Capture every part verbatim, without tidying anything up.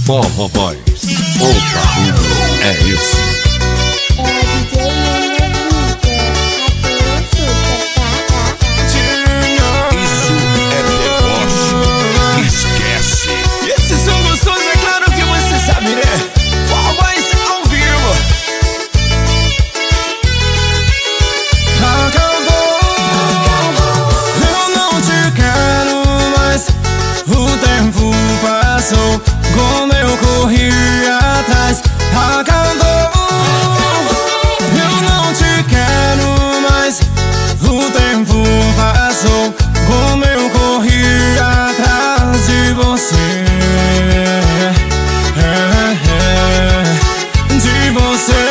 Forró Boys, o barulho é esse. Como eu corri atrás, acabou. Eu não te quero mais. O tempo passou. Como eu corri atrás de você, é, é, de você.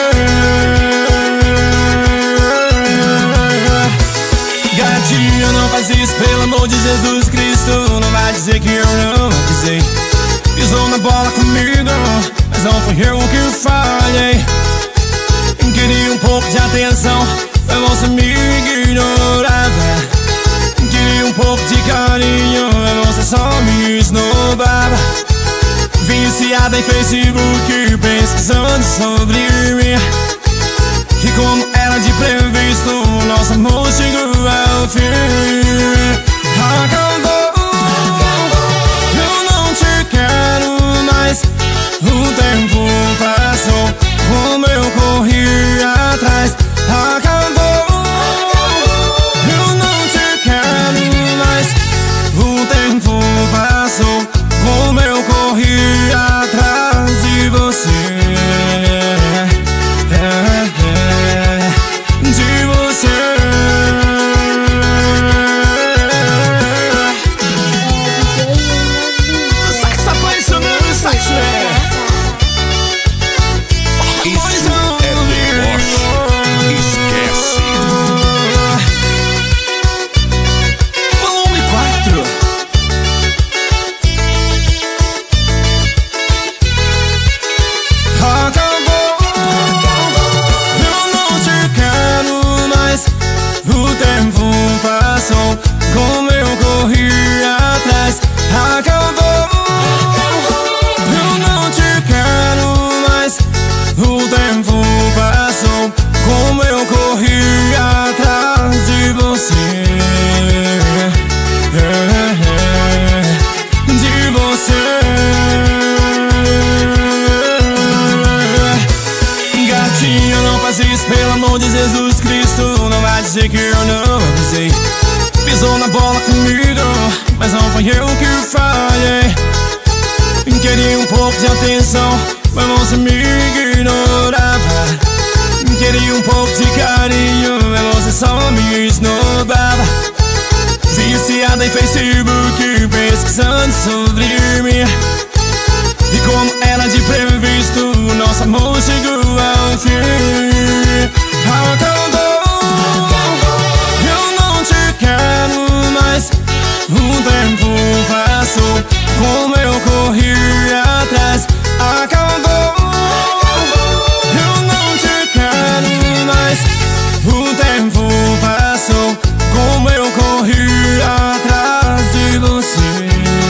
Gatinho, não faz isso, pelo amor de Jesus Cristo. Não vai dizer que eu não avisei. Pisou na bola comigo, mas não foi eu que falhei. Queria um pouco de atenção, mas você me ignorava. Queria um pouco de carinho, mas você só me esnobava. Viciada em Facebook, pesquisando sobre mim. E como era de previsto, nosso amor chegou ao fim. Acabou. O tempo passou, como eu corri atrás, acabou. Eu não te quero mais. O tempo passou, como eu corri atrás de você, é, é, de você. Como eu corri atrás, acabou. Eu não te quero mais. O tempo passou, como eu corri atrás de você, é, é, de você. Gatinho, não faz isso, pelo amor de Jesus Cristo. Não vai dizer que eu não avisei. Pisou na bola comigo, mas não foi eu que falhei. Queria um pouco de atenção, mas você me ignorava. Queria um pouco de carinho, mas você só me esnobava. Viciada em Facebook, pesquisando sobre mim. E como era de previsto, nosso amor chegou ao fim. Acabou. Quero mais. O tempo passou, como eu corri atrás, acabou. Eu não te quero mais. O tempo passou, como eu corri atrás de você,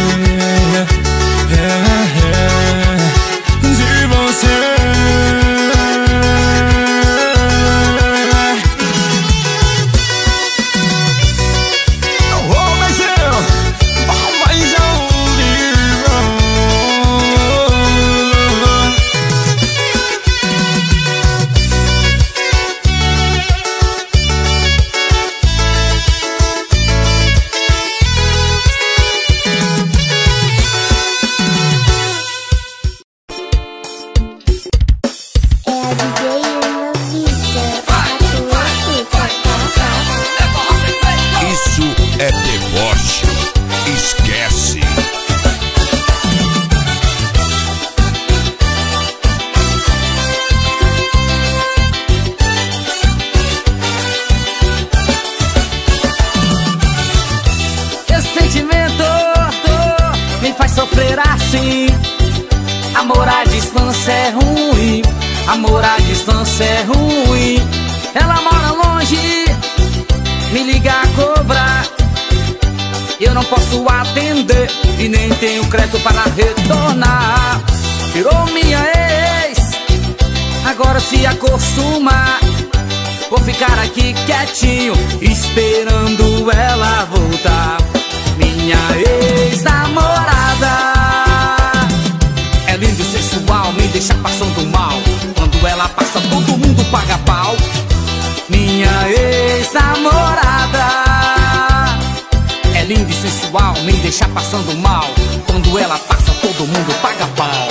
é, é, de você. É deboche, esquece. Esse sentimento me faz sofrer assim. Amor à distância é ruim, amor à distância é ruim. Ela mora longe, me liga a cobrar. Eu não posso atender e nem tenho crédito para retornar. agora se acostuma. Vou ficar aqui quietinho, esperando ela voltar. Minha ex-namorada é linda e sensual, me deixa passando mal. Quando ela passa, todo mundo paga pau. Minha ex-namorada é linda e sensual, me deixa passando mal. Quando ela passa, todo mundo paga pau.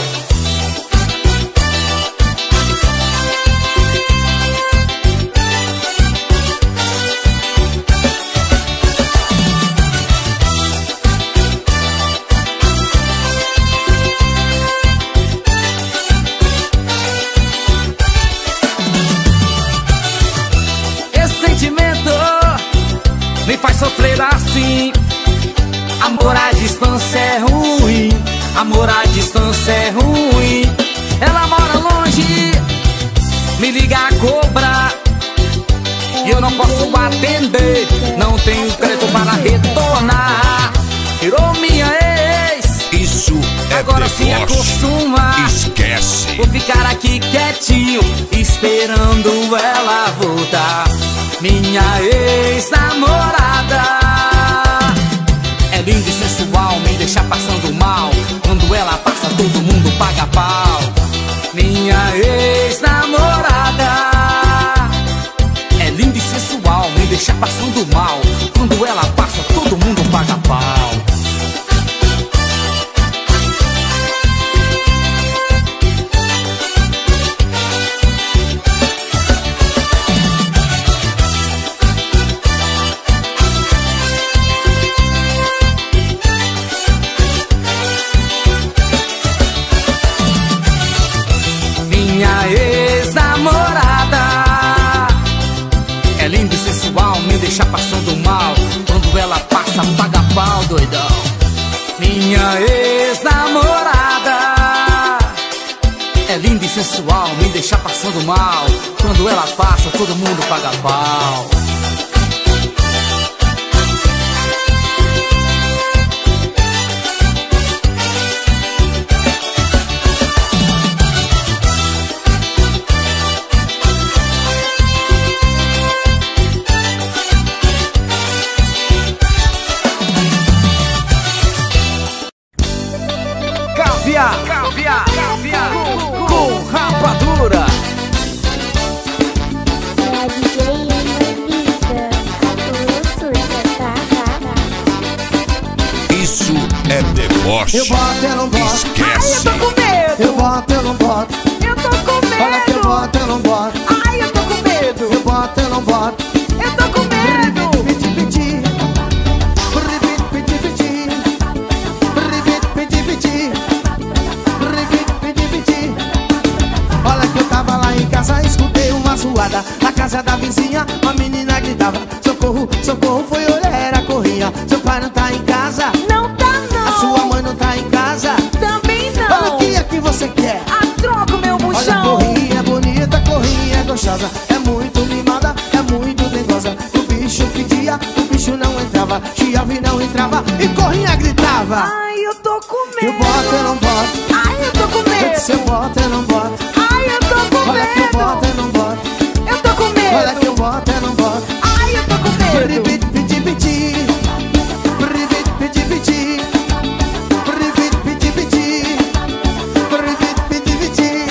Me faz sofrer assim. Amor à distância é ruim. Amor à distância é ruim. Ela mora longe, me liga a cobrar e eu não posso atender. Não tenho crédito para retornar. Virou minha ex. Isso é agora se acostuma. Esquece. Vou ficar aqui quietinho, esperando ela voltar. Minha ex-namorada é linda e sensual, me deixa passando mal. Quando ela passa, todo mundo paga pau. Minha ex-namorada é linda e sensual, me deixa passando mal. Quando ela passa, todo mundo paga pau. Minha ex-namorada é linda e sensual, me deixa passando mal. Quando ela passa, paga pau, doidão. Minha ex-namorada é linda e sensual, me deixa passando mal. Quando ela passa, todo mundo paga pau. Caviar, caviar, caviar com, com rapadura. É D J Revista, a tua suja, tá? Isso é deboche. Eu boto, eu não boto. Esquece. Ai, eu tô com medo. Eu boto, eu não boto. Eu tô com medo. Fala que eu boto, eu não boto. Ai, eu tô com medo. Eu boto, eu não boto. Eu tô com medo. Piti, piti. Piti, piti, piti. Piti, piti. Piti, piti. Olha que eu tava lá em casa, escutei uma zoada. Na casa da vizinha, uma menina gritava: socorro, socorro, foi olhar, era corria. Seu pai não tá em casa. Não tá não. A sua mãe não tá em casa. Também não. Fala o que é que você quer. A troca, meu Olha, buchão. corrinha é bonita, corrinha é gostosa. É muito mimada, é muito dengosa. O bicho pedia, o bicho não entrava. Chiava e não entrava, e corrinha gritava. Ai, eu tô com medo. Eu boto, eu não boto. Ai, eu tô com Eu medo. disse eu boto, eu não boto. Ai, eu tô com Olha que eu boto, medo. eu não boto. Eu tô com medo. Olha que eu boto, eu não boto. Ai, eu tô com medo. Ribit, piti, piti. Ribit, piti, piti. Ribit, piti, piti. Ribit, piti, piti.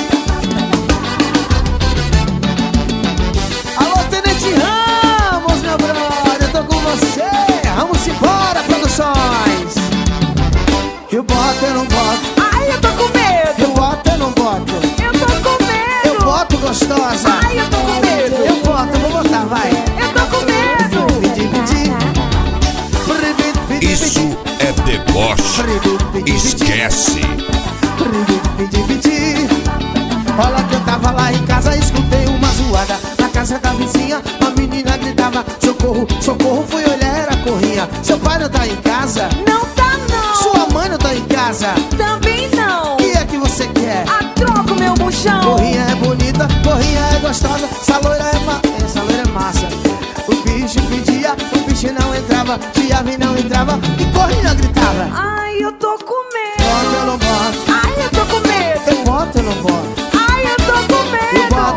Alô, Tenente Ramos, meu brother, eu tô com você. Vamos embora, produções. Eu boto, eu não boto. Ai, eu tô com medo. Eu boto, eu não boto. Eu tô com medo. Eu boto gostosa. Ai, eu tô com medo. Eu boto, vou botar, vai. Eu tô com medo. Piti, piti. Ribit, piti, Isso piti. é deboche. Ribit, piti, piti. Esquece. Piti, piti. Olha que eu tava lá em casa, escutei uma zoada. Na casa da vizinha, a menina gritava: socorro, socorro, fui olhar, era corrinha. Seu pai não tá em casa. Não tá não. Sua mãe não tá em casa. Também não. O que é que você quer? A troca, meu buchão. Corrinha é bonita, corrinha é gostosa. Essa loira é, ma essa loira é massa. O bicho pedia, o bicho não entrava. Chiava e não entrava, e corrinha gritava: Ai, eu tô com medo. boto, eu não boto. Ai, eu tô com medo. Eu boto, eu não boto. Ai, eu tô com Eu medo. boto,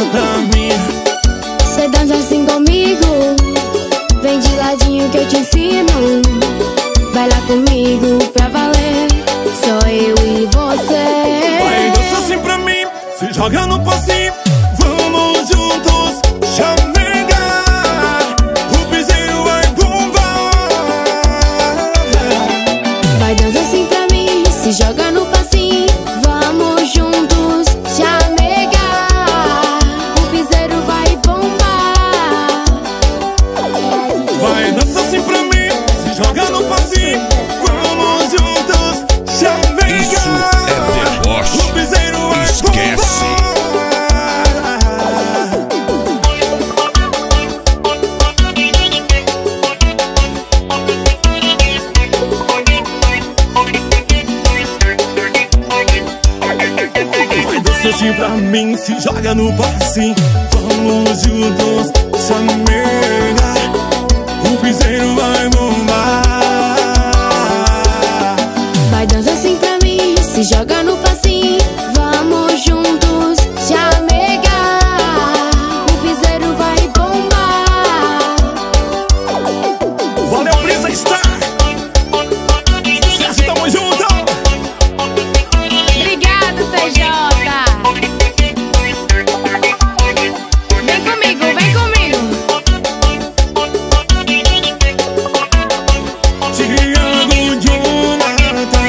pra mim. Cê dança assim comigo, vem de ladinho que eu te ensino. Vai lá comigo pra valer, só eu e você. Vai, dança assim pra mim, se joga no passinho. Vamos juntos, chamegar. O piseiro vai bombar. Vai, dança assim pra mim, se joga no passinho. Vamos juntos, chamegar. O piseiro vai bombar. Vai, dança assim pra mim, se joga no passinho. Vamos juntos, chamegar. Isso é deboche. O piseiro vai Esquece. bombar. Vai, dança assim pra mim, se joga no passinho. Vamos juntos, chamegar. O piseiro vai bombar. Vai, dança assim pra mim, se joga no passinho. Vamos juntos, chamegar. O piseiro vai bombar. Valeu, Brisa Star. Sucesso, tamo junto. Obrigado, T J. Vem comigo, vem comigo. Tiago Jonathan.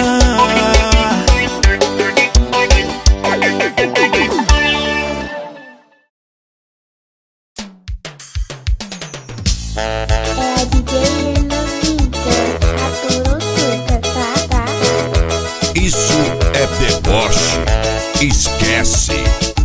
É a D J Renatinha, a Turuçuca, tá, tá? Isso é deboche. Esquece.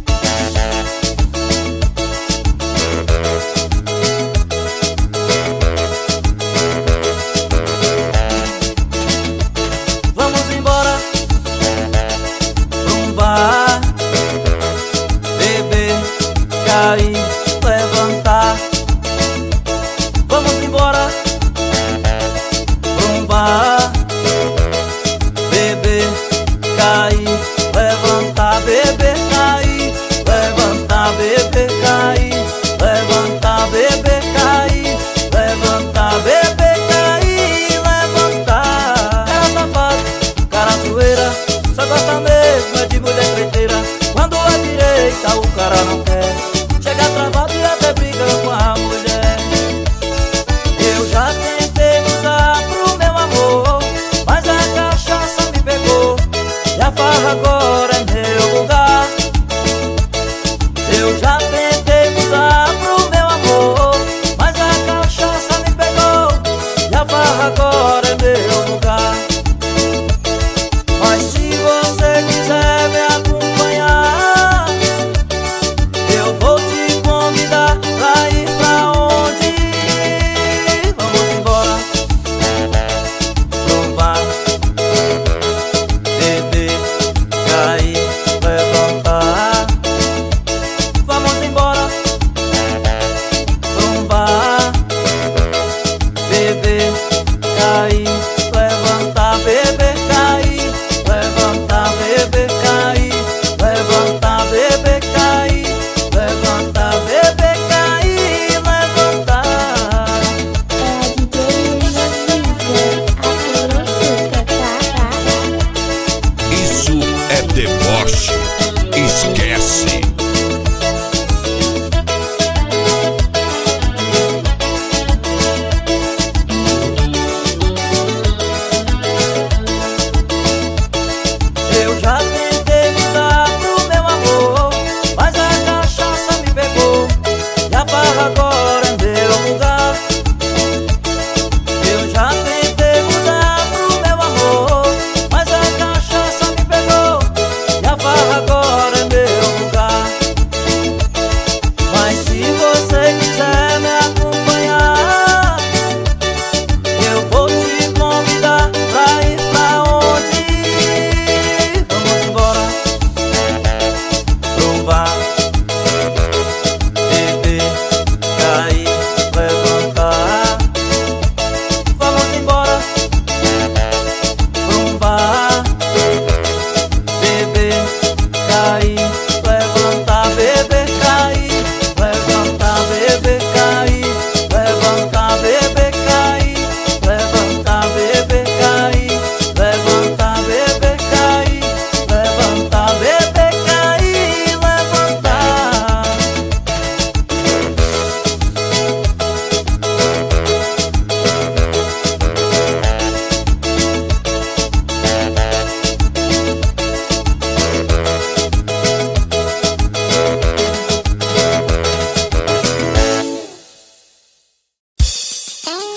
Vamos embora pra um bar, beber, cair, levantar. Vamos embora pra um bar, beber, cair, levantar, beber, cair, levantar, beber, cair, levantar, beber, cair, levantar, beber, cair, levantar. Cara safado, cara zoeira, só gosta mesmo é de mulher treteira. Quando é direita o cara não quer, chega atrás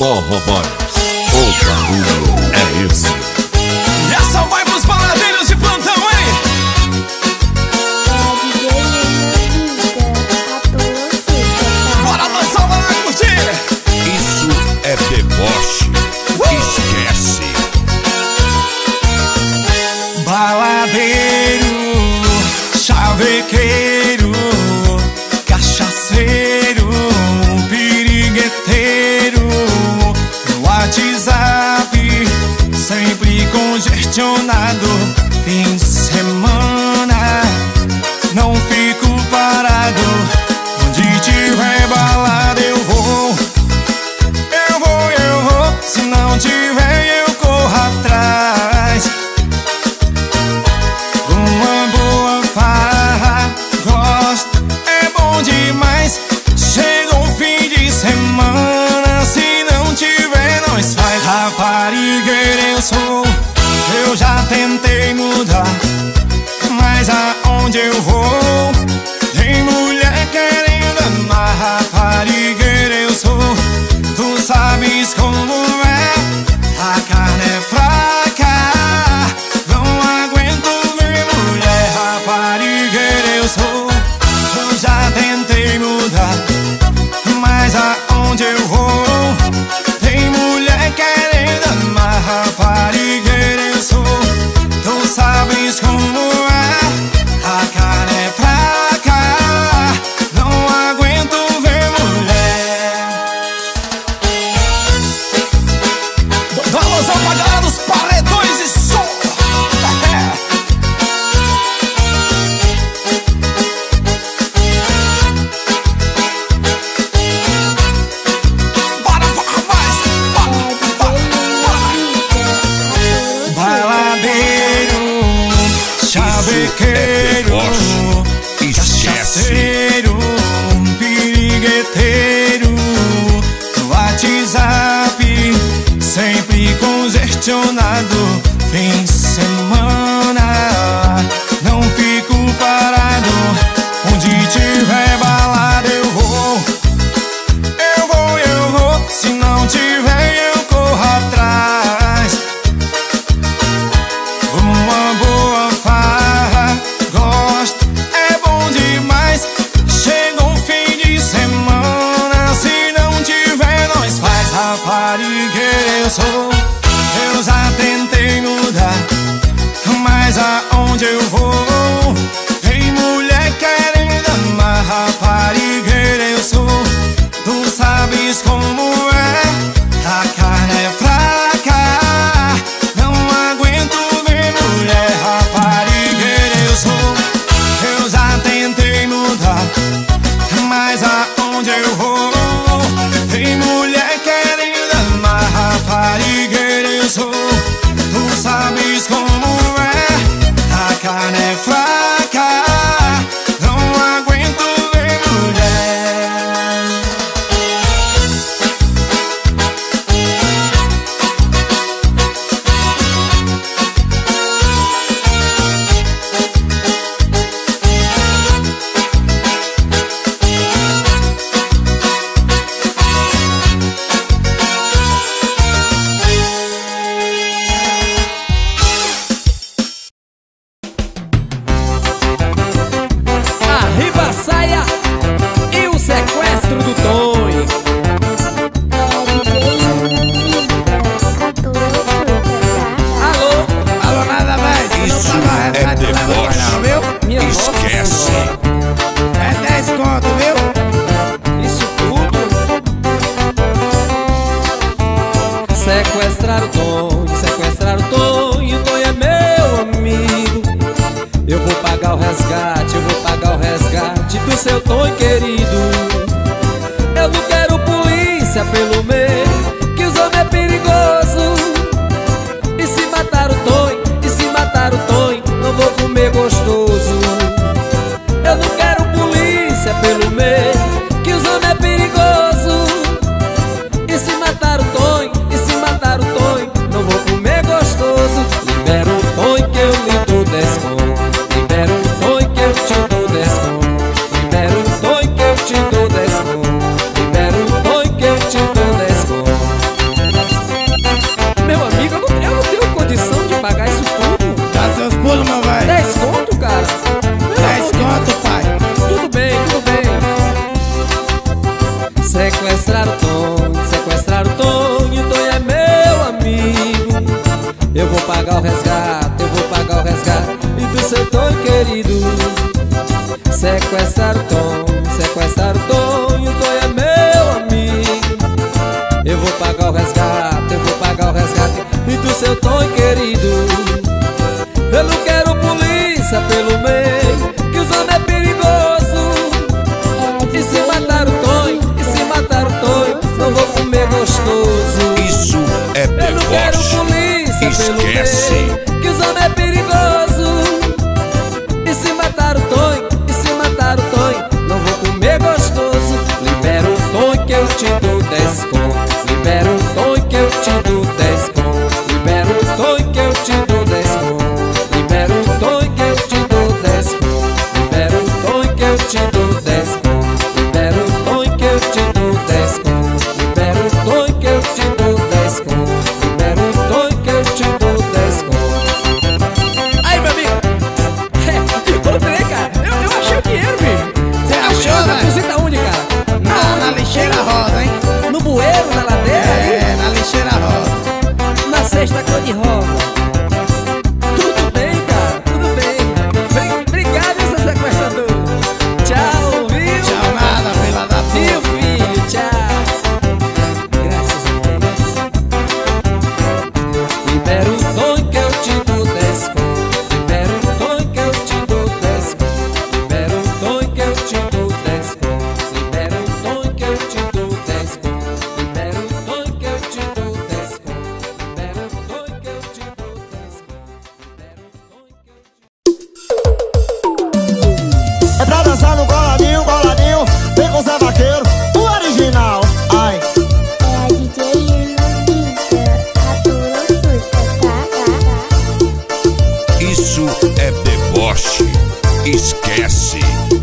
Forró Boys. O barulho é esse. E essa vai pros baladeiros de plantão, hein? Bora dançar, bora curtir! Isso é deboche. Esquece. Baladeiro, chavequeiro, cachaceiro, pirigueteiro, no WhatsApp, sempre congestionado. Fim de semana, não fico parado. Onde tiver balada eu vou, eu vou, eu vou. Se não tiver eu corro atrás. Uma boa farra, gosto, é bom demais. Chega o fim de semana, se não tiver nós faz. Raparigueira eu sou, eu já tentei mudar, mas aonde eu vou tem mulher querendo amar. Raparigueira eu sou, tu sabes como é. A carne é fraca, não aguento ver mulher. Raparigueira eu sou, eu já tentei mudar, mas aonde eu vou tem mulher querendo amar. Raparigueira eu sou, tu sabes como é. A carne é fraca, não aguento ver mulher. Vamos apagar os paredões e som. Bora, bora mais. Bora, bora, bora. Baladeiro, chavequeiro, cachaceiro, pirigueteiro, no WhatsApp, sempre congestionado. Fim de semana, não fico parado. Onde tiver balada eu vou, eu vou, eu vou. Se não tiver eu corro atrás. Uma boa farra, gosto, é bom demais. Chega o fim de semana, se não tiver nós faz. Raparigueira eu sou, eu já tentei mudar, mas aonde eu vou tem mulher querendo amar. Raparigueira eu sou, tu sabes como é. A carne é fraca, não aguento ver mulher. Raparigueira eu sou, eu já tentei mudar, mas aonde eu vou tem mulher querendo amar. Raparigueira eu sou, tu sabes como é. A carne é fraca, não aguento ver mulher. Arriba a saia e o sequestro do Tonho. Alô, alô, nada mais. Isso é deboche. Minha Esquece. É dez conto, viu? Isso tudo. Sequestraram o Tonho, sequestraram o Tonho. O Tonho é meu amigo. Eu vou pagar o resgate, eu vou pagar o resgate do seu Tonho querido. Eu não quero polícia pelo meio, que os homens é perigoso. E se matar o Tonho, e se matar o Tonho, não vou comer gostoso. Eu não quero polícia pelo meio, que os homens é perigoso. E se matar o Tonho, e se matar o Tonho, não vou comer gostoso. Libera o Tonho que eu lhe dou dez conto. Libera o Tonho que eu te dou dez conto. Libera o Tonho que eu te dou dez conto. Libera o Tonho que eu te dou dez conto. querido. Sequestrar o Tom, sequestrar o Tom, e o Tom é meu amigo. Eu vou pagar o resgate, eu vou pagar o resgate e do seu Tom querido. Eu não quero polícia pelo meio, que os homens é perigoso. E se matar o Tom, e se matar o Tom, não vou comer gostoso. Isso é deboche. Eu não quero polícia pelo meio, que os homens é perigoso. E se matar o Tom, e se matar o Tom, não vou comer gostoso. Libera o Tom que eu te dou dez conto. Libera o Tom que eu te dou dez conto. Libera o Tom que eu te dou dez conto. Libera o Tom que eu te dou dez conto. Libera o Tom que eu te dou dez conto. Libera o Tom que eu te dou dez conto. Libera o Tom que eu te dou dez conto. Libera o Tom que eu te dou dez conto. Aí, meu amigo, encontrei, cara. Eu, eu achei o dinheiro, bicho. Você achou, Na né? cozida onde, cara? Na, na lixeira rosa, hein? No bueiro, na ladeira? É, na lixeira rosa. Na sexta cor de rosa. Tudo bem, cara, tudo bem. Bri- Obrigado, seu sequestrador. Tchau, viu? Tchau nada, fila da Viu, puta. filho? Tchau. Graças a Deus. Libera o Tom que eu te dou dez conto. Libera o Tom que eu te dou dez conto. Libera o Tom que eu te dou dez conto. Libera o Tom que eu te dou dez conto. Libera o Tom que eu te dou dez conto. Libera o Tom que eu te dou dez conto. Libera o Tom que eu te... É pra dançar no coladinho, coladinho. Vem com Zé Vaqueiro, o original. Ai, É a D J Irlandita, a Turuçuca, tá? Isso é deboche. Esquece.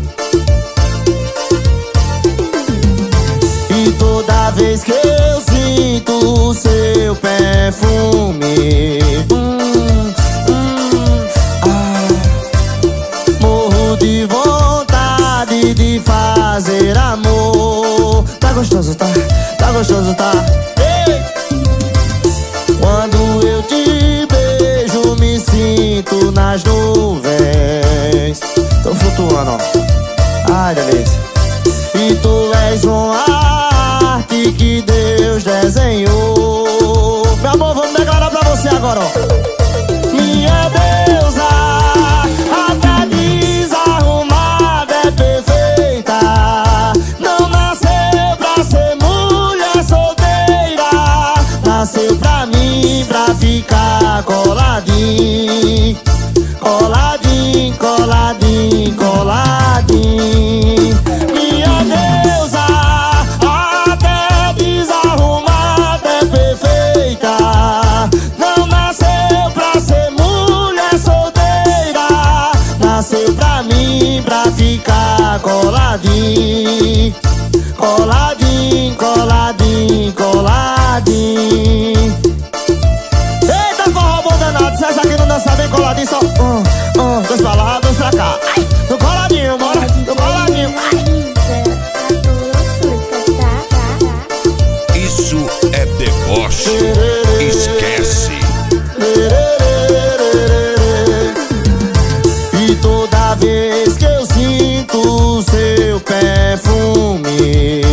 e toda vez que eu sinto o seu perfume, hum, hum, ah, morro de vontade de fazer amor. Tá gostoso, tá? Tá gostoso, tá? Ei! Quando eu te beijo, me sinto nas nuvens. Tô flutuando, ó. Ai, delícia. E tu és uma arte que Deus desenhou. Meu amor, vamos declarar pra você agora, ó. Minha deusa, até desarrumada é perfeita. Não nasceu pra ser mulher solteira. Nasceu pra mim, pra ficar coladinho. Coladinho, coladinho, coladinho. Minha deusa, até desarrumada é perfeita. Não nasceu pra ser mulher solteira. Nasceu pra mim, pra ficar coladinho. Coladinho, coladinho, coladinho. Eita, forró bom danado. Se essa aqui não dança bem coladinho, só um, um, dois pra lá, dois pra cá. Ai, no coladinho, bora, no coladinho. Irlandita, a Turuçuca, tá? Isso é deboche. Esquece. E toda vez que eu sinto o seu perfume,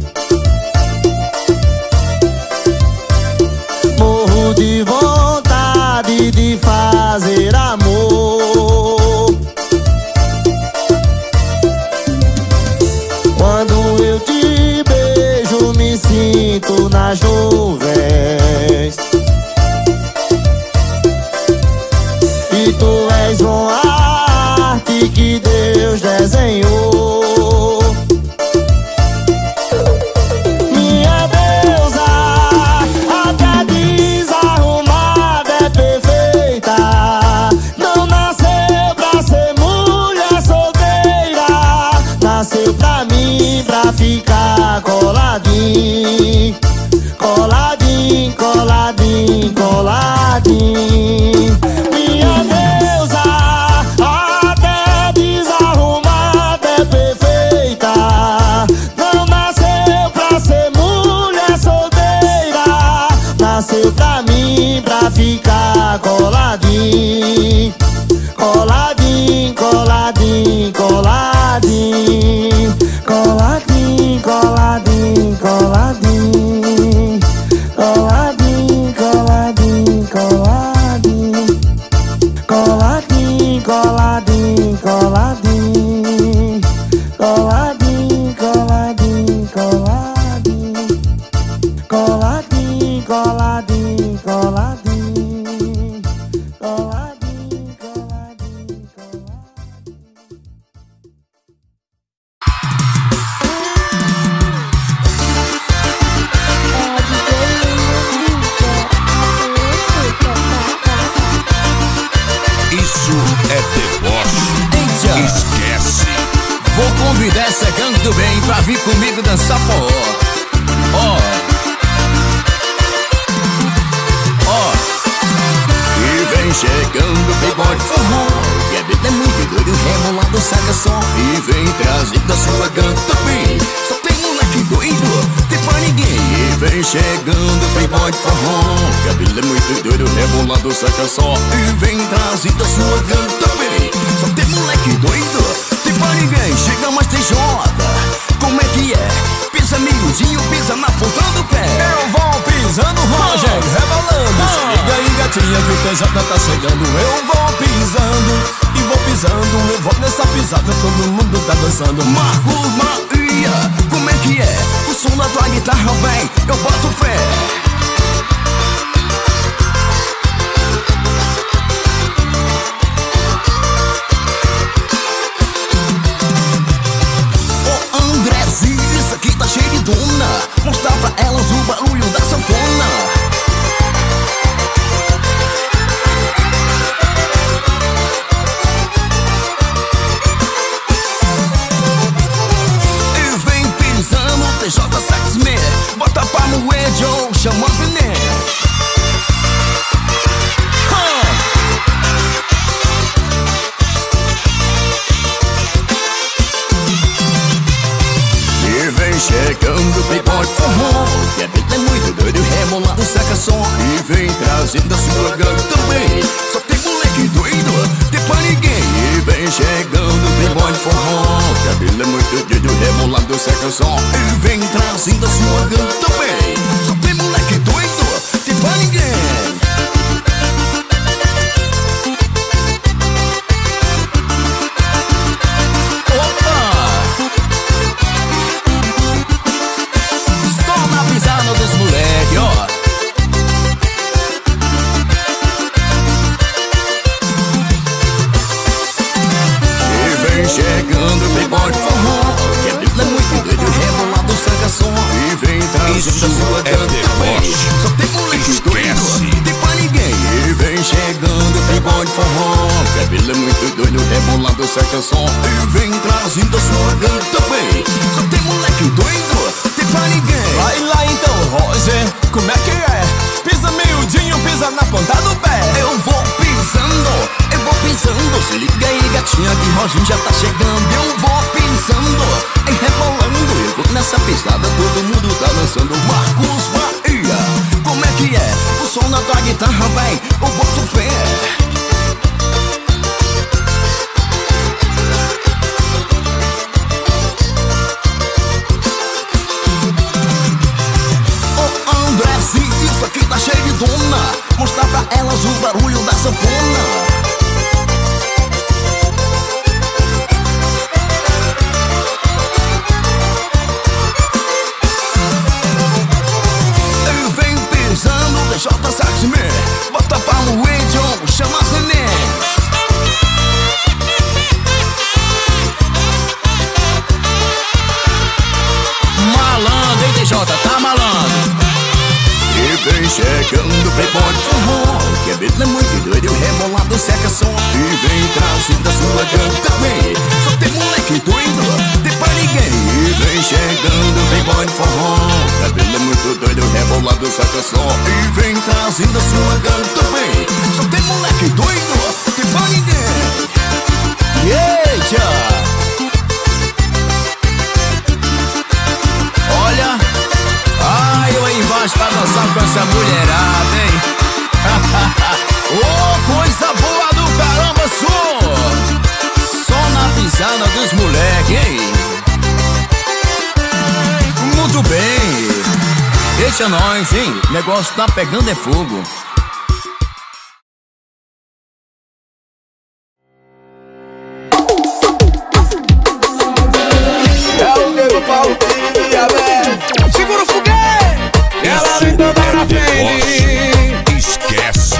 morro de vontade de fazer amor. Quando eu te beijo, me sinto nas nuvens. E tu és uma arte que Deus desenhou. Minha deusa, até desarrumada é perfeita. Não nasceu pra ser mulher solteira. Nasceu pra mim, pra ficar coladinho. Coladinho, coladinho, coladinho. Minha deusa, até desarrumada é perfeita. Não nasceu pra ser mulher solteira. Nasceu pra mim, pra ficar coladinho. Coladinho, coladinho. muito bem pra vir comigo dançar forró. Ó, ó. E vem chegando o playboy de forró, que a vida é muito doido, rebolado, saca só. E vem trazendo a sua gana também. Só tem moleque doido, tem pra ninguém. E vem chegando o playboy de forró, que a vida é muito doido, rebolado, saca só. E vem trazendo a sua gana também. Só tem moleque doido, tem pra ninguém. Chega mais T J, como é que é? Pisa miudinho, pisa na ponta do pé. Eu vou pisando, Roger, rebolando. Se liga aí, gatinha, que o T J tá chegando. Eu vou pisando e vou pisando. Eu vou nessa pisada, todo mundo tá dançando. Marcos Maria, como é que é? O som da tua guitarra vem, eu boto fé. Ô Andrezinho, isso aqui tá cheio de dona. Mostra pra elas o barulho da sanfona. T J Saxman, bota pra moer, Joe, chama as meninas. huh. E vem chegando o playboy de forró, que a vida é muito doido, rebolado, saca só. E vem trazendo a sua gana também. Só tem moleque doido, tem pra ninguém. E vem chegando o playboy de forró, que a vida é muito doido, rebolado, saca só. E vem trazendo a sua gana também. Só tem moleque doido, tem pra ninguém. Dos moleque, ó. E vem chegando o playboy de forró, que a vida é muito doido, rebolado, saca som. E vem trazendo a sua gana também. Só tem moleque doido, tem pra ninguém. E vem chegando o playboy de forró, que a vida é muito doido, rebolado, saca som. E vem trazendo a sua gana também. Só tem moleque doido, tem pra ninguém. Vai lá então, Roger, como é que é? Pisa miudinho, pisa na ponta do pé. Eu vou pisando, eu vou pisando. Se liga aí, gatinha, que Roginho já tá chegando. Eu vou pisando e rebolando. Eu vou nessa pisada, todo mundo tá dançando. Marcos Bahia, como é que é? O som da tua guitarra, vem, eu boto fé. Isso aqui tá cheio de dona. Mostra pra elas o barulho da sanfona. Eu venho pisando, T J Saxman, bota pra moer, John, chama as nenéns. Malandro, hein, T J, tá malandro. E vem chegando o playboy de forró, que a vida é muito doido, rebolado, seca som. E vem trazendo a sua gana também. Só tem moleque doido, tem pra ninguém. E vem chegando o playboy de forró, que a vida é muito doido, rebolado, seca som. E vem trazendo a sua gana também. Só tem moleque doido, tem pra ninguém. Eita! Olha, ai, eu aí embaixo pra dançar com essa mulherada, hein? Oh, coisa boa do caramba, som! Só na pisada dos moleque, hein? Muito bem! Deixa nós, hein? O negócio tá pegando é fogo. É o nego Paulo Pia, velho. Segura o foguete! Ela vem toda na frente. Esquece.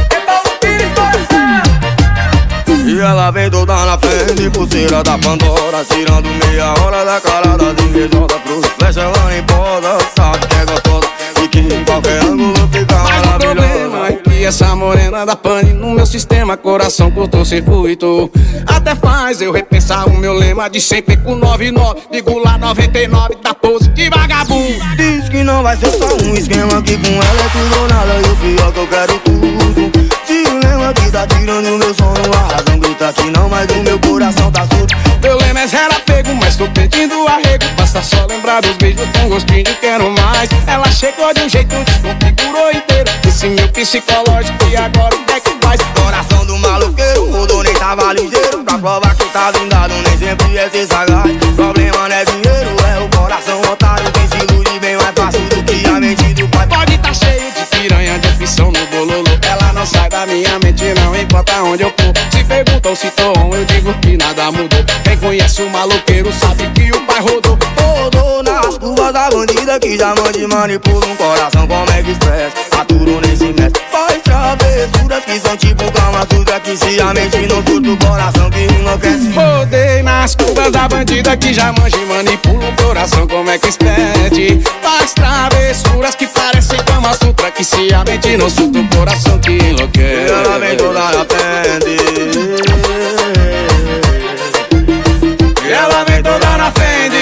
E ela vem toda na frente, pulseira da Pandora, tirando meia hora da cara das invejosa cruz. Flecha ela em poda, sabe que é gostosa e que em qualquer ângulo fica maravilhosa. Mas o problema é que essa morena da pane no meu sistema, coração curto-circuito. Até faz eu repensar o meu lema de sempre com noventa e nove, digo lá noventa e nove, da pose de vagabundo. Diz que não vai ser só um esquema, que com ela é tudo ou nada, e o pior que eu quero tudo. Se o lema que tá tirando meu sono, a razão grita que não, mas o meu coração tá surdo. Meu lema é zero apego, mas tô pedindo arrego. Basta só lembrar dos beijos com gostinho de quero mais. Ela chegou de um jeito, desconfigurou inteiro esse meu psicológico, e agora o que é que faz? Coração do maloqueiro, mudou, nem tava ligeiro. Pra provar que tá blindado, nem sempre é ser sagaz. Problema não é dinheiro, é o coração otário. Quem se ilude bem mais fácil do que a mente do pai. Pode tá cheio de piranha, de opção no bololo. Ela não sai da minha mente, não importa onde eu for. Se perguntam se tô on, eu digo que nada mudou. Quem conhece o maloqueiro sabe que o pai rodou. Rodou nas curvas da bandida que já mande manipula um coração como é que express. Aturo nesse mestre, faz travessuras que são tipo calma suja, que se a mente não curta o coração que enlouquece. Rodei nas curvas da bandida que já manja e manipula o coração como é que expede. Faz travessuras que parecem cama sutra, que se a mente não surta o coração que enlouquece. Ela vem toda na frente, ela vem toda na frente,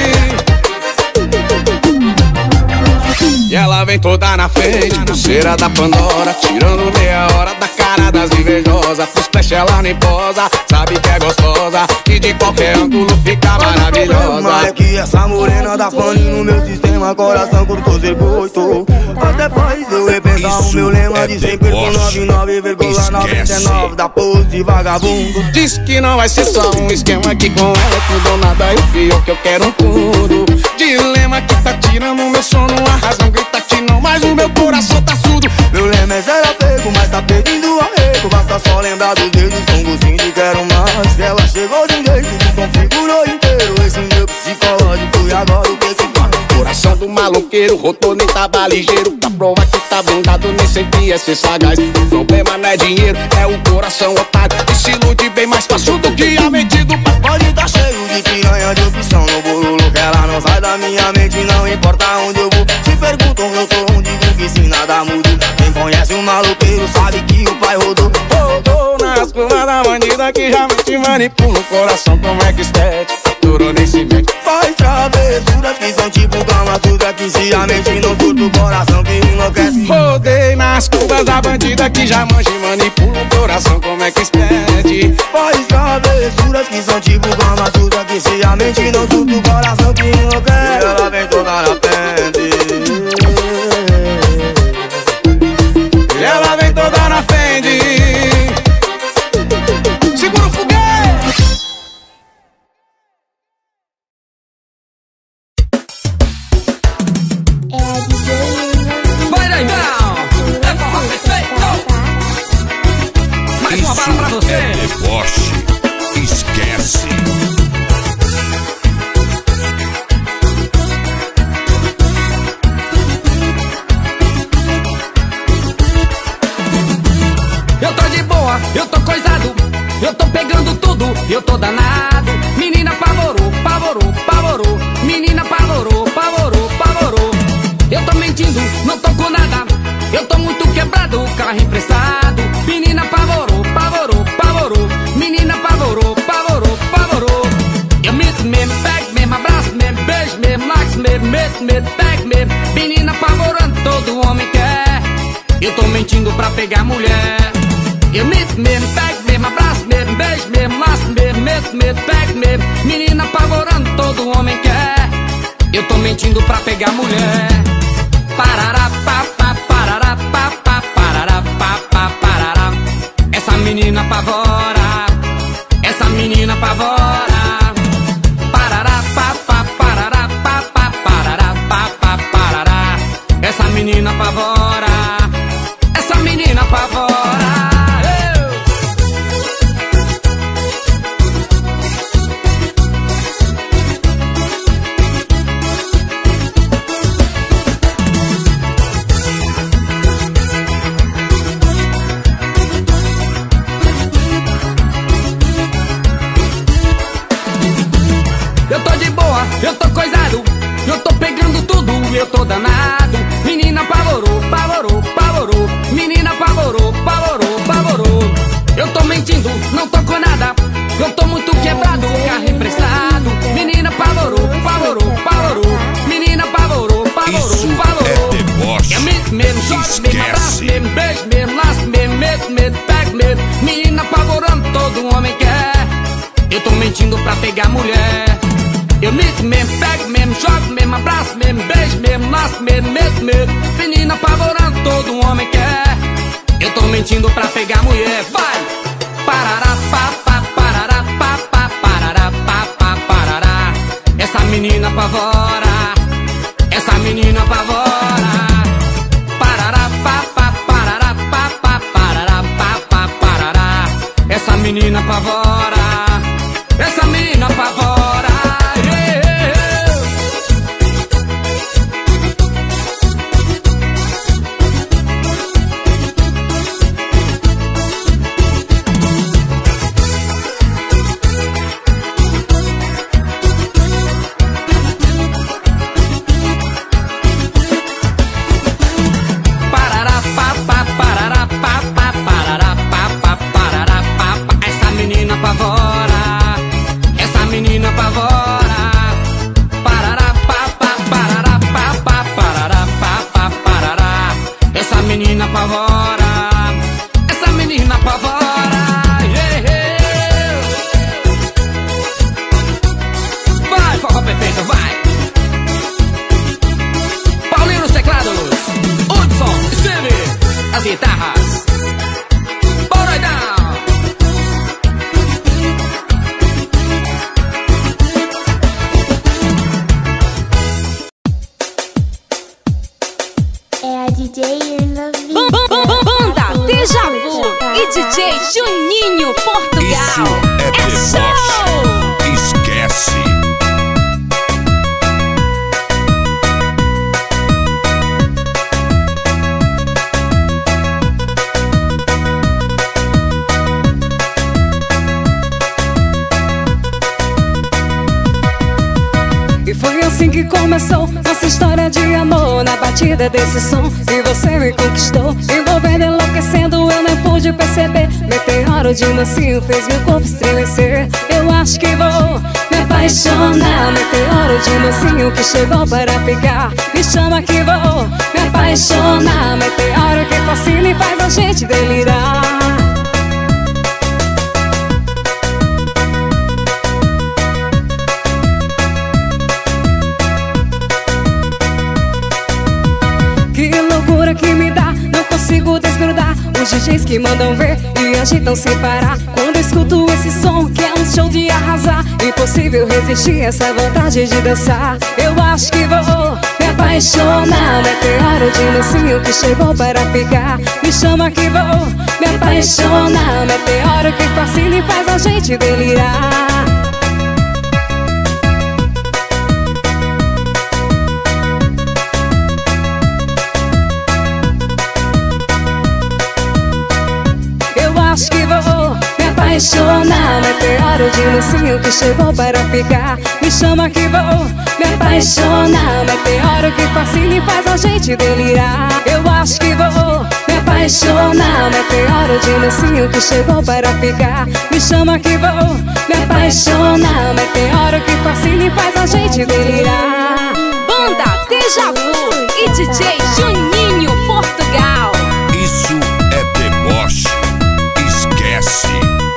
e ela vem toda na frente, pulseira da Pandora, tirando meia hora da cara das invejosas. Pros flash ela nem posa, sabe que é gostosa, e de qualquer ângulo fica maravilhosa. Mas é que essa morena da pane no meu sistema, coração curto-circuito. Até faz eu repensar o meu lema de sempre com noventa e nove vírgula noventa e nove, da pose de vagabundo. Diz que não vai ser só um esquema, que com ela é tudo ou nada, e o pior que eu quero um tudo. Dilema que tá tirando meu sono, a razão grita que não, mas o meu coração tá surdo. Meu lema é zero apego, mas tá pedindo arrego. Basta só lembrar dos dedos com gostinho de quero mais. Ela chegou de um jeito, desconfigurou inteiro esse meu psicológico, e agora o que que faz? Coração do maloqueiro, rodou nem tava ligeiro. Pra provar que tá blindado, nem sempre é ser sagaz. O problema não é dinheiro, é o coração otário, que se ilude bem mais fácil do que a mente do pai. Pode tá cheio de piranha, de opção no bololo, que ela não sai da minha mente, não importa onde eu vou. Se perguntam eu tô onde, digo que se nada muda. Quem conhece o maloqueiro sabe que o pai rodou. Rodou nas curvas da bandida que já te manipula o coração como é que estético. Durou nesse mente, faz travessuras que são tipo calma suja, que se a mente não surta o coração que enlouquece. Rodei nas curvas da bandida que já manja e manipula o coração como é que expede. Faz travessuras que são tipo calma suja, que se a mente não surta o coração que enlouquece. E ela vem toda na frente, e ela vem toda na frente. Segura o foguete. Vai daí, não! É forró perfeito! Mais uma bala pra você! É deboche, esquece. Eu tô de boa, eu tô coisado, eu tô pegando tudo, eu tô danado. Menina pavorou, pavorou, pavorou. Menina pavorou, pavorou, pavorou. Eu tô mentindo, não tô com nada, eu tô muito quebrado, carro emprestado. Menina pavorou, pavorou, pavorou. Menina pavorou, pavorou, pavorou. Eu meto mesmo, pego mesmo, abraço mesmo, beijo mesmo, laxo mesmo, meto mesmo, pego mesmo. Menina pavorando, todo homem quer. Eu tô mentindo pra pegar mulher. Eu meto mesmo, pego mesmo, abraço mesmo, beijo mesmo, laço mesmo, meto mesmo, pego mesmo. Menina apavorando, todo homem quer. Eu tô mentindo pra pegar mulher. Parará, pá, pá, parará, pá, pá, parará, pá, pá, parará. Essa menina apavora, essa menina apavora. Parará, pá, pá, parará, pá, pá, parará, pá, pá, parará. Essa menina apavora, essa menina apavora. Eu tô coisado, eu tô pegando tudo, eu tô danado. Menina pavorou, pavorou, pavorou. Menina pavorou, Eu tô mentindo pra pegar mulher. Eu minto mesmo, pego mesmo, jogo mesmo, abraço mesmo, beijo mesmo, nasço mesmo, medo mesmo. Menina apavorando, todo homem quer. Eu tô mentindo pra pegar mulher. Vai! Parará, pá, pá, parará, pá, pá, parará, pá, pá, parará. Essa menina apavora, essa menina apavora. Parará, pá, pá, parará, pá, pá, parará, pá, pá, parará. Essa menina apavora, essa menina apavora. Guitarras, bora down. É a D J Irlovin. Banda Deja Vu e D J Juninho Portugal. Isso é, é show. Esquece. Assim que começou nossa história de amor, na batida desse som, e você me conquistou, envolvendo, enlouquecendo, eu nem pude perceber. Meteoro de mansinho fez meu corpo estremecer. Eu acho que vou me apaixonar. Meteoro de mansinho que chegou para ficar. Me chama que vou me apaixonar. Meteoro que fascina e faz a gente delirar. Que me dá, não consigo desgrudar. Os D Js que mandam ver e agitam sem parar. Quando escuto esse som que é um show de arrasar, impossível resistir essa vontade de dançar. Eu acho que vou me apaixonar. Meteoro de mansinho que chegou para ficar. Me chama que vou me apaixonar. Meteoro que fascina e faz a gente delirar. Acho que vou me apaixonar. Meteoro de mansinho que chegou para ficar. Me chama que vou me apaixonar. Meteoro que fascina e faz a gente delirar. Eu acho que vou me apaixonar. Meteoro de mansinho que chegou para ficar. Me chama que vou me apaixonar. Meteoro que fascina e faz a gente delirar. Banda Deja Vu e D J Juninho Portugal. Isso é deboche. Esquece.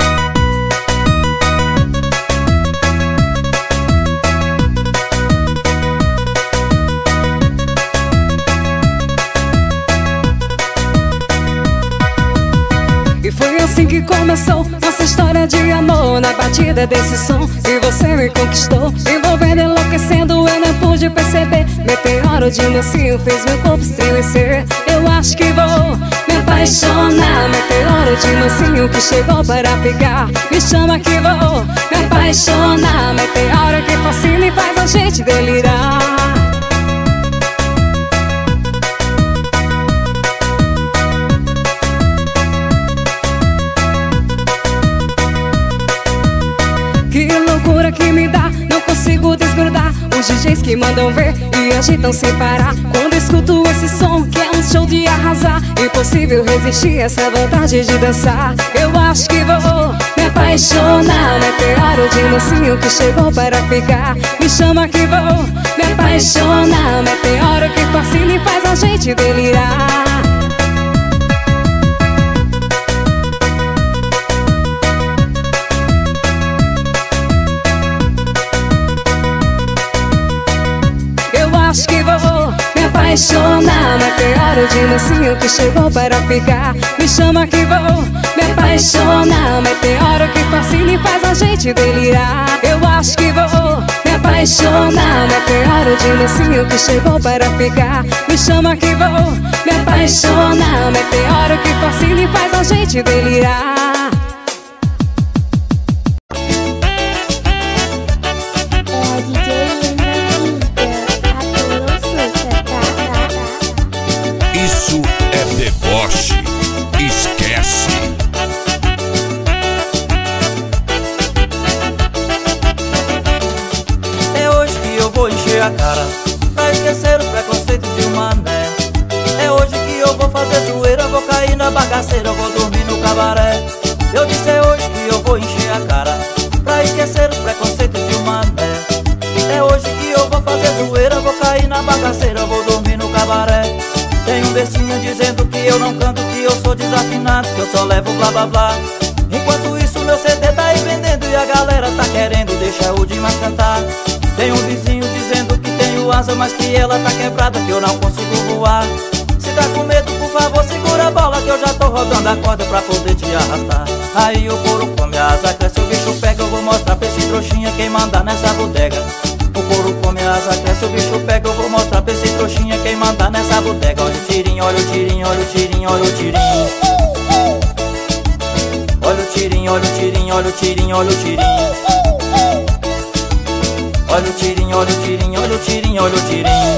E foi assim que começou nossa história de amor, na batida desse som, e você me conquistou, envolvendo, enlouquecendo, eu não pude perceber. Meteoro de mansinho fez meu corpo estremecer. Eu acho que vou me apaixonar. Meteoro de mansinho que chegou para ficar. Me chama que vou me apaixonar. Meteoro que fascina e faz a gente delirar. Que loucura que me dá, não consigo desgrudar. Os D Js que mandam ver e agitam sem parar. Quando escuto esse som que é um show de arrasar, impossível resistir essa vontade de dançar. Eu acho que vou me apaixonar. Meteoro de mansinho que chegou para ficar. Me chama que vou me apaixonar. Meteoro que fascina e faz a gente delirar. acho que vou me apaixonar. Mas tem hora de mocinho que chegou para ficar. Me chama que vou me apaixonar. Mas tem hora que fascina e faz a gente delirar. Eu acho que vou me apaixonar. Mas tem hora de mocinho que chegou para ficar. Me chama que vou me apaixonar. Mas tem hora que fascina e faz a gente delirar. Isso é deboche, esquece. É hoje que eu vou encher a cara pra esquecer o preconceito de uma mané. É hoje que eu vou fazer zoeira, vou cair na bagaceira, vou dormir no cabaré. Eu disse é hoje que eu vou encher a cara pra esquecer o preconceito de uma mané. É hoje que eu vou fazer zoeira, vou cair na bagaceira, vou dormir no cabaré. Tem um versinho dizendo que eu não canto, que eu sou desafinado, que eu só levo blá blá blá. Enquanto isso meu C D tá aí vendendo e a galera tá querendo deixar o Dimas cantar. Tem um vizinho dizendo que tenho asa, mas que ela tá quebrada, que eu não consigo voar. Se tá com medo, por favor, segura a bola, que eu já tô rodando a corda pra poder te arrastar. Aí o couro come a asa, cresce, o bicho pega, eu vou mostrar pra esse trouxinha quem mandar nessa bodega. O couro come a asa, cresce, o bicho pega, eu vou mostrar pra esse trouxinha quem mandar nessa bodega. Olha o tirinho, olha o tirinho, olha o tirinho, olha o tirinho. Olha o tirinho, olha o tirinho, olha o tirinho, olha o tirinho. Olha o tirinho, olha o tirinho, olha o tirinho, olha o tirinho.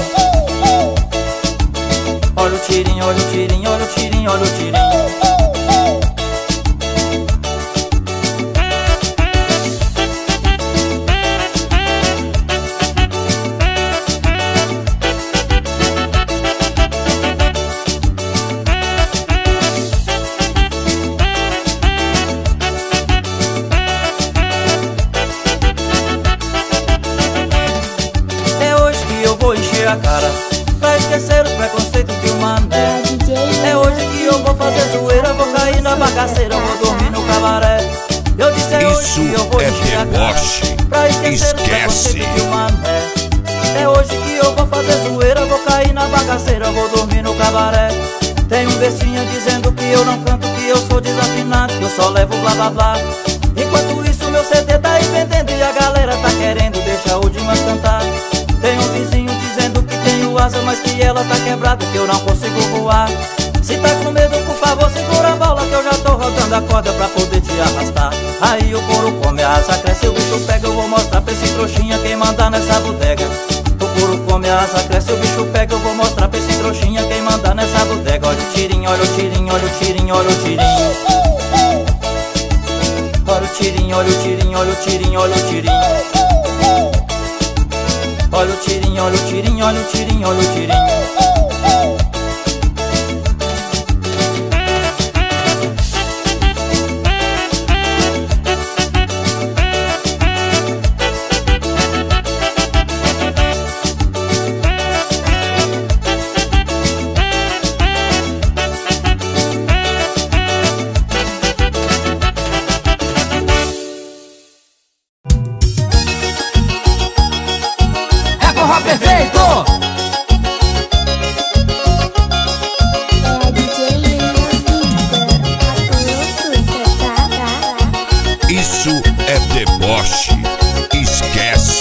Olha o tirinho, olha o tirinho, olha o tirinho, olha o tirinho. A cara pra esquecer o preconceito de uma mané. É hoje que eu vou fazer zoeira, vou cair na bagaceira, vou dormir no cabaré. Eu disse é hoje que eu vou encher a cara pra esquecer o preconceito de uma mané. É hoje que eu vou fazer zoeira, vou cair na bagaceira, vou dormir no cabaré. Tem um versinho dizendo que eu não canto, que eu sou desafinado, que eu só levo blá blá blá. Enquanto isso meu C D tá aí vendendo e a galera tá querendo deixar o Dimas cantar. Tem um vizinho dizendo que tenho asa, mas que ela tá quebrada, que eu não consigo voar. Se tá com medo, por favor, segura a bola, que eu já tô rodando a corda pra poder te arrastar. Aí o couro come a asa, cresce, o bicho pega, eu vou mostrar pra esse trouxinha quem mandar nessa bodega. O couro come a asa, cresce, o bicho pega, eu vou mostrar pra esse trouxinha quem mandar nessa bodega. Olha o tirinho, olha o tirinho, olha o tirinho, olha o tirinho. Olha o tirinho, olha o tirinho, olha o tirinho, olha o tirinho. Olha o tirinho, olha o tirinho, olha o tirinho, olha o tirinho. Perfeito! Isso é deboche, esquece.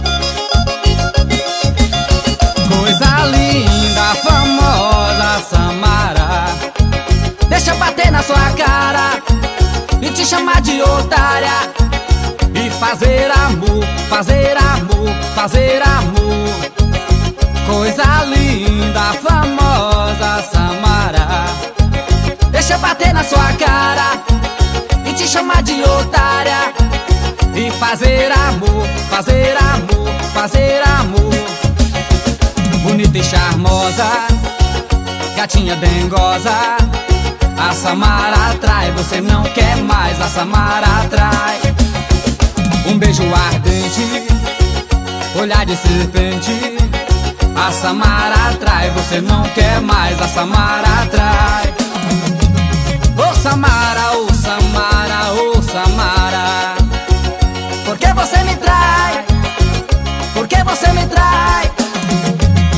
Coisa linda, famosa Samara, deixa eu bater na sua cara e te chamar de otária. E fazer amor, fazer amor, fazer amor. Coisa linda, famosa Samara, deixa eu bater na sua cara e te chamar de otária. E fazer amor, fazer amor, fazer amor. Bonita e charmosa, gatinha dengosa, a Samara atrai, você não quer mais, a Samara atrai. Um beijo ardente, olhar de serpente, a Samara atrai, você não quer mais, a Samara atrai. Ô Samara, ô Samara, ô Samara, por que você me trai? Por que você me trai?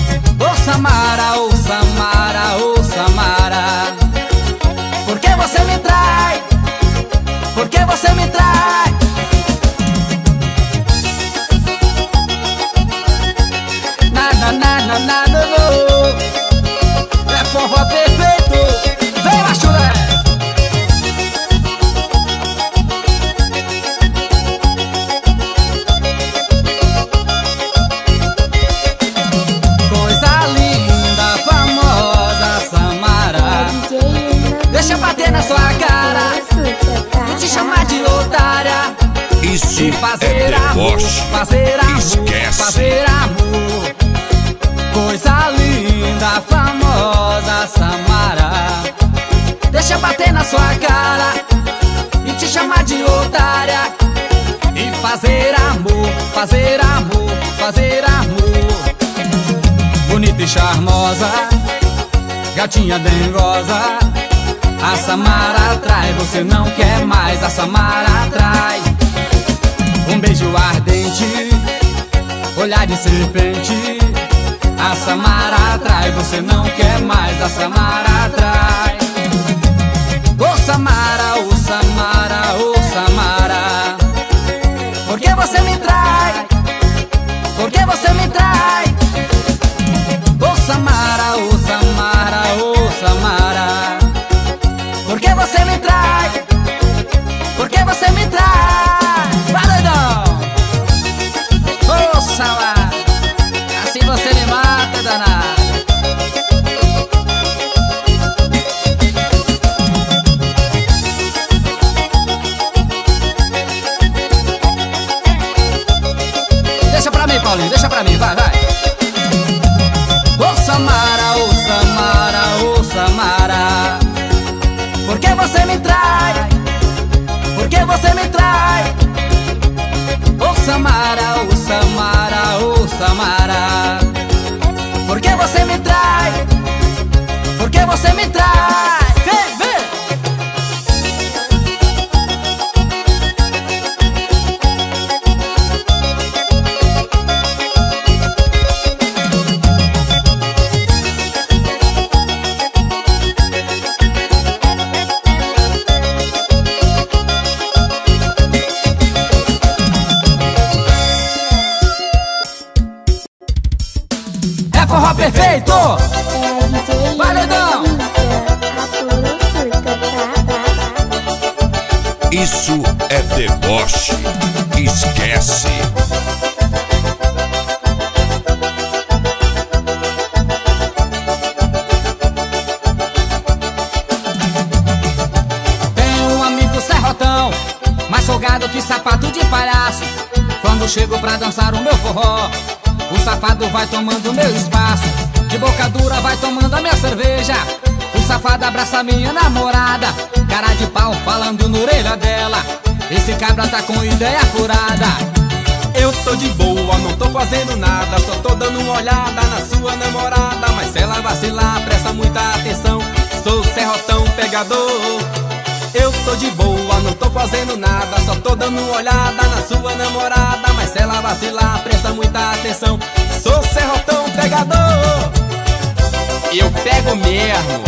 Isso fazer é amor, deboche. fazer amor, Esquece. fazer amor. Coisa linda, famosa Samara. Deixa eu bater na sua cara e te chamar de otária. E fazer amor, fazer amor, fazer amor. Bonita e charmosa, gatinha dengosa. A Samara atrai, você não quer mais. A Samara atrai. Um beijo ardente, olhar de serpente. A Samara atrai, você não quer mais. A Samara atrai. Ô Samara, ô Samara, ô Samara, por que você me trai? Por que você me trai? Ô Samara, ô Samara, ô Samara, por que você me trai? Por que você me trai? Vai, doidão! Ô Samara, assim você me mata, danada. Deixa pra mim, Paulinho, deixa pra mim, vai, vai. Ô Samara, ô Samara, ô Samara, por que você me trai? Por que você me trai? Ô Samara, ô Samara, ô Samara, por que você me trai? Por que você me trai? Vem, vem! É forró perfeito! Vai, doidão! Isso é deboche. Esquece. Tem um amigo serrotão, mais folgado que sapato de palhaço. Quando chego pra dançar o meu forró, o safado vai tomando meu espaço. De boca dura vai tomando a minha cerveja. O safado abraça minha namorada, cara de pau falando na orelha dela. Esse cabra tá com ideia furada. Eu tô de boa, não tô fazendo nada, só tô dando uma olhada na sua namorada. Mas se ela vacilar, presta muita atenção, sou serrotão pegador. Eu tô de boa, não tô fazendo nada, só tô dando uma olhada na sua namorada. Mas se ela vacilar, presta muita atenção, sou serrotão pegador. Eu pego mesmo.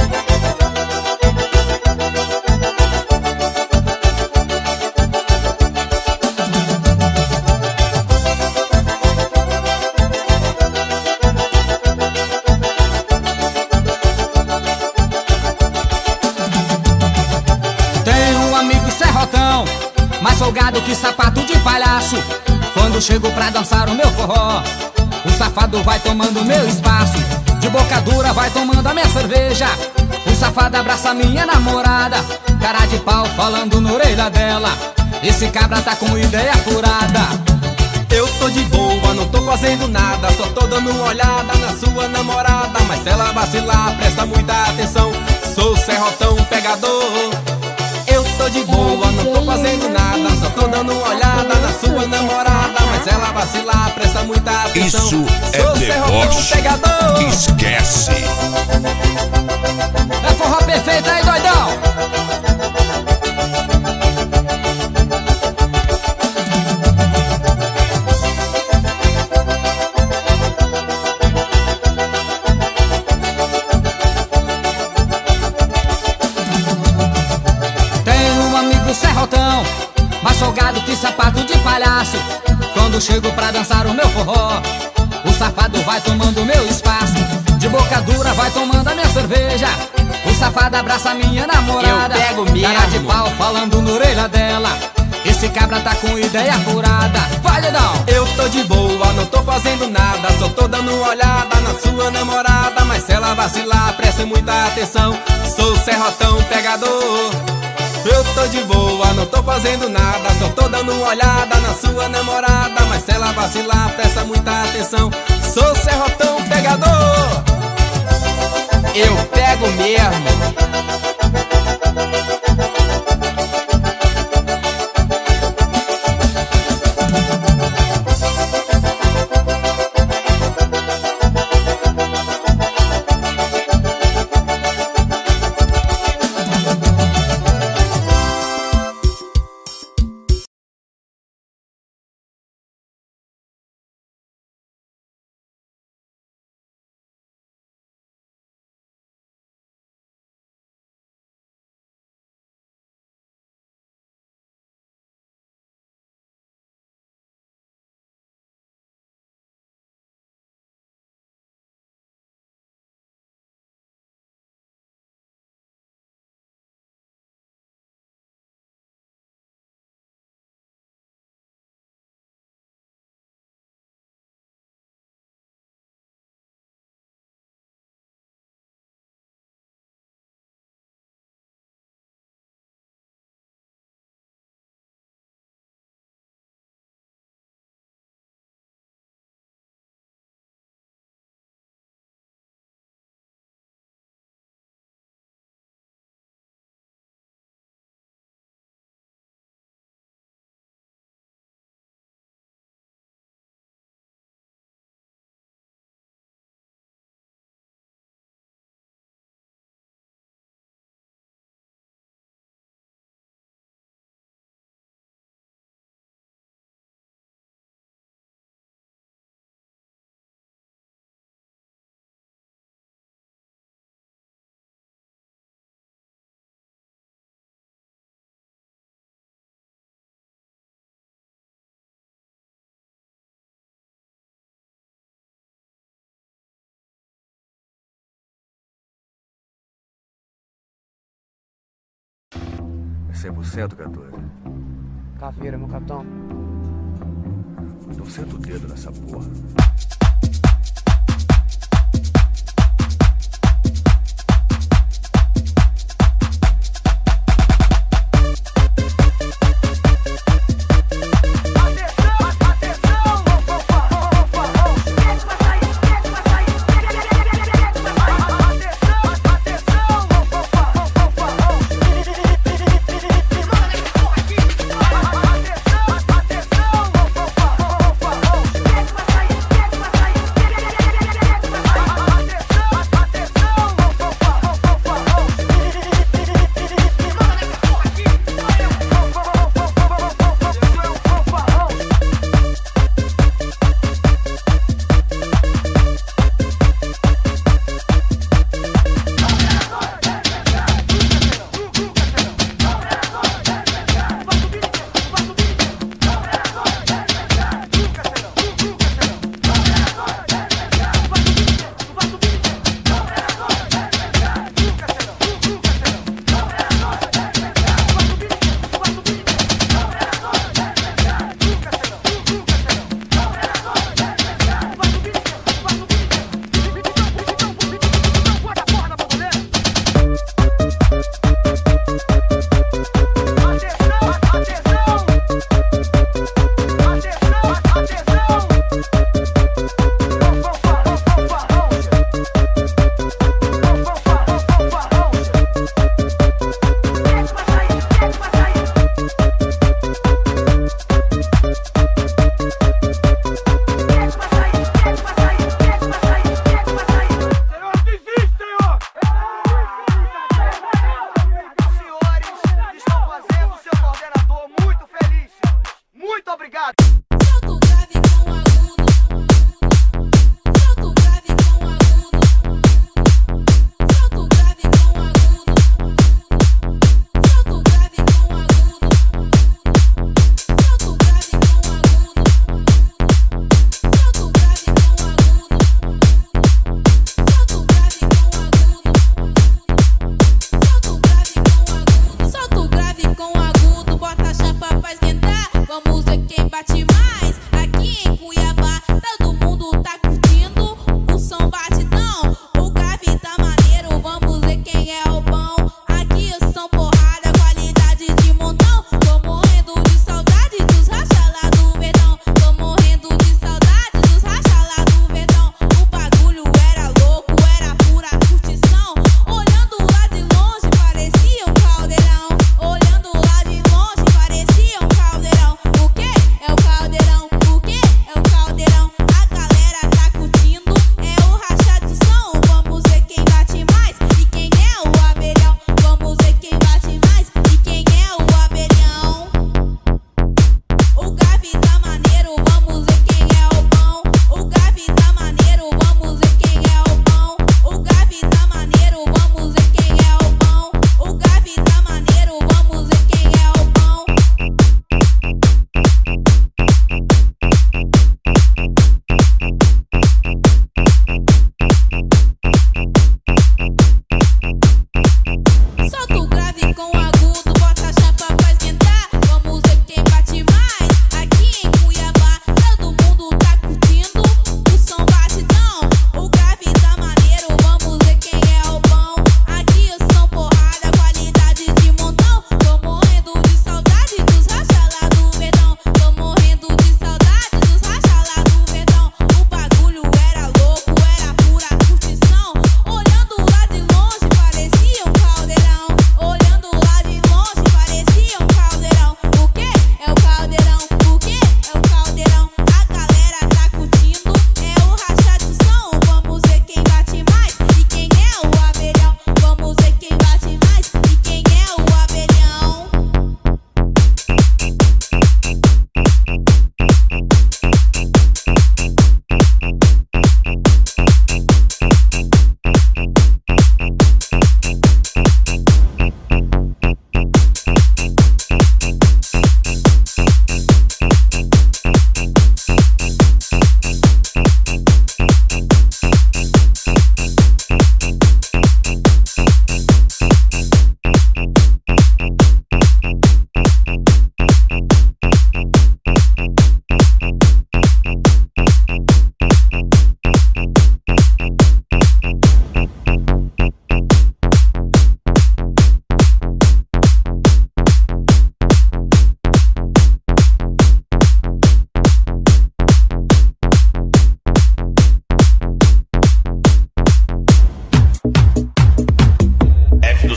Mais folgado que sapato de palhaço. Quando chego pra dançar o meu forró, o safado vai tomando meu espaço. De boca dura vai tomando a minha cerveja. O safado abraça minha namorada, cara de pau falando na orelha dela. Esse cabra tá com ideia furada. Eu tô de boa, não tô fazendo nada, só tô dando uma olhada na sua namorada. Mas se ela vacilar, presta muita atenção, sou serrotão pegador. Eu tô de boa, não tô fazendo nada, só tô dando uma olhada na sua namorada. Mas se ela vacilar, presta muita atenção, Isso é sou serrotão deboche. pegador. Esquece. É forró perfeito aí, doidão! Serrotão, mais folgado que sapato de palhaço. Quando chego pra dançar o meu forró, o safado vai tomando meu espaço. De boca dura vai tomando a minha cerveja. O safado abraça minha namorada, eu pego mesmo. Cara de pau falando na orelha dela. Esse cabra tá com ideia furada. Vai, dedão! Eu tô de boa, não tô fazendo nada, só tô dando uma olhada na sua namorada. Mas se ela vacilar, presta muita atenção, sou serrotão pegador. Eu tô de boa, não tô fazendo nada, só tô dando uma olhada na sua namorada. Mas se ela vacilar, presta muita atenção, sou serrotão pegador. Eu pego mesmo. cem por cento, cantor. Caveira, meu capitão. Então senta o dedo nessa porra. Vai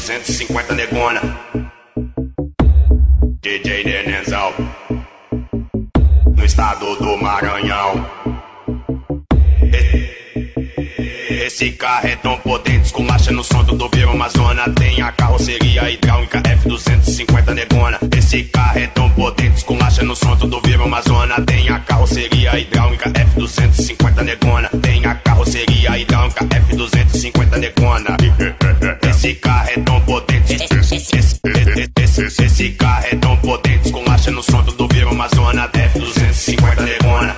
duzentos e cinquenta negona. D J Nenenzão, no estado do Maranhão. Esse carro é tão potente, esculacha no som do Viro Amazona. Tem a carroceria hidráulica F duzentos e cinquenta negona. Esse carro é tão potente, esculacha no som do Viro Amazona. Tem a carroceria hidráulica F duzentos e cinquenta negona. Tem a carroceria hidráulica F duzentos e cinquenta negona. Esse carro é tão potente, esse, esse, esse, esse carro é tão potente, esculacha no som do Viro Amazona. F duzentos e cinquenta negona.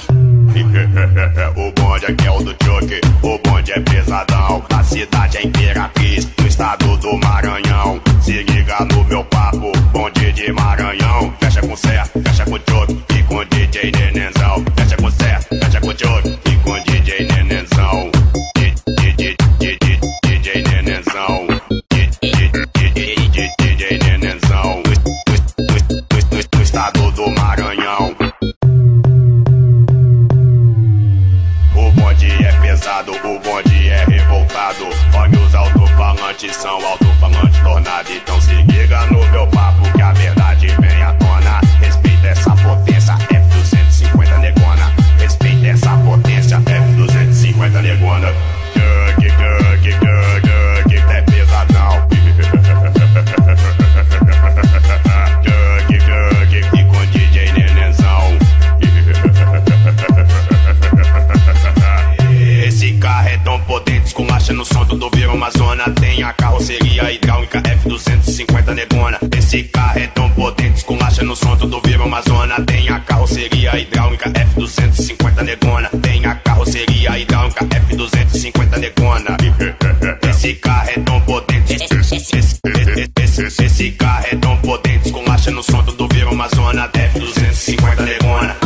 O bonde aqui é o do choque, o bonde é pesadão. A cidade é Imperatriz, no estado do Maranhão. Se liga no meu papo, bonde de Maranhão. Fecha com Sé, fecha com choque e com D J Nenenzão. Fecha com Sé, fecha com choque e com D J Nenenzão. D J Nenenzão, D J Nenenzão, no estado do Maranhão. O bonde é pesado, o bonde é revoltado. Olha os alto-falantes, são alto-falantes tornados. Então se liga no meu papo que a verdade vem à tona. Respeita essa potência, F duzentos e cinquenta negona. Respeita essa potência, F duzentos e cinquenta negona. Gug, gug, gug, gug, é pesadão. Gug, gug, e com D J Nenenzão. Esse carro é tão potente, esculacha no som do Viro Amazona. Tem a carroceria hidráulica F duzentos e cinquenta negona. Esse carro é tão potente, esculacha no som do Viro Amazona. Tem a carroceria hidráulica F duzentos e cinquenta negona. Tem a carroceria hidráulica F duzentos e cinquenta negona. Esse carro é tão potente, esse, esse, esse, esse carro é tão potente, esculacha no som do Viro Amazona. F duzentos e cinquenta negona.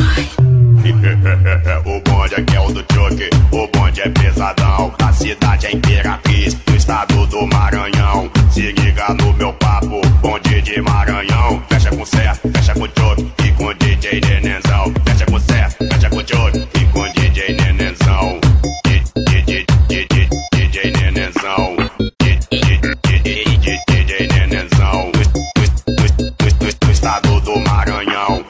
O bonde aqui é o do choque, o bonde é pesadão. A cidade é Imperatriz, no estado do Maranhão. Se liga no meu papo, bonde de Maranhão. Fecha com Sé, fecha com choque e com D J Nenenzão. Fecha com Sé, fecha com choque e com D J Nenenzão. D J Nenenzão, D J Nenenzão, no estado do Maranhão.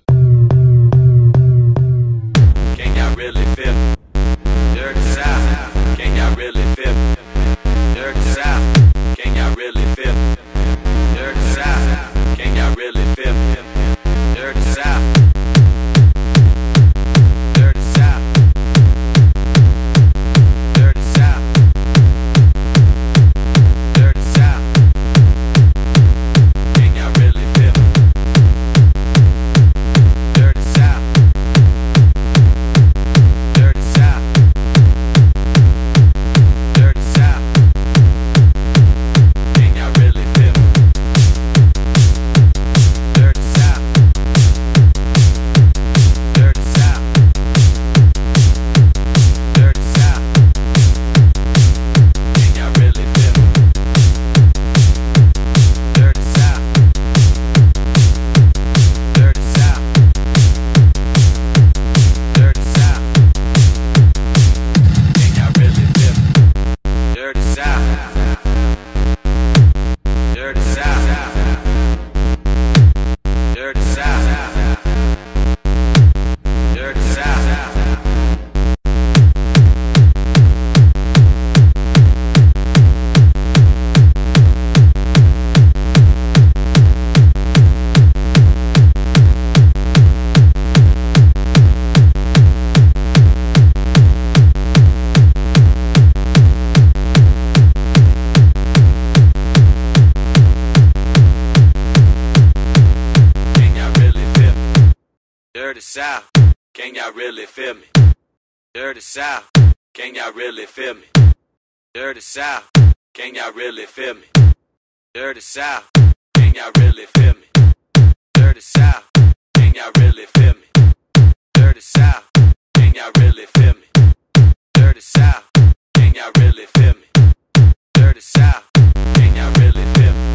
Dirty South, can y'all really feel me? Dirty South, can y'all really feel me? Dirty South, can y'all really feel me? Dirty South, can y'all really feel me? Dirty South, can y'all really feel me? Dirty South, can y'all really feel me? Dirty South, can y'all really feel me? Dirty South, can y'all really feel me?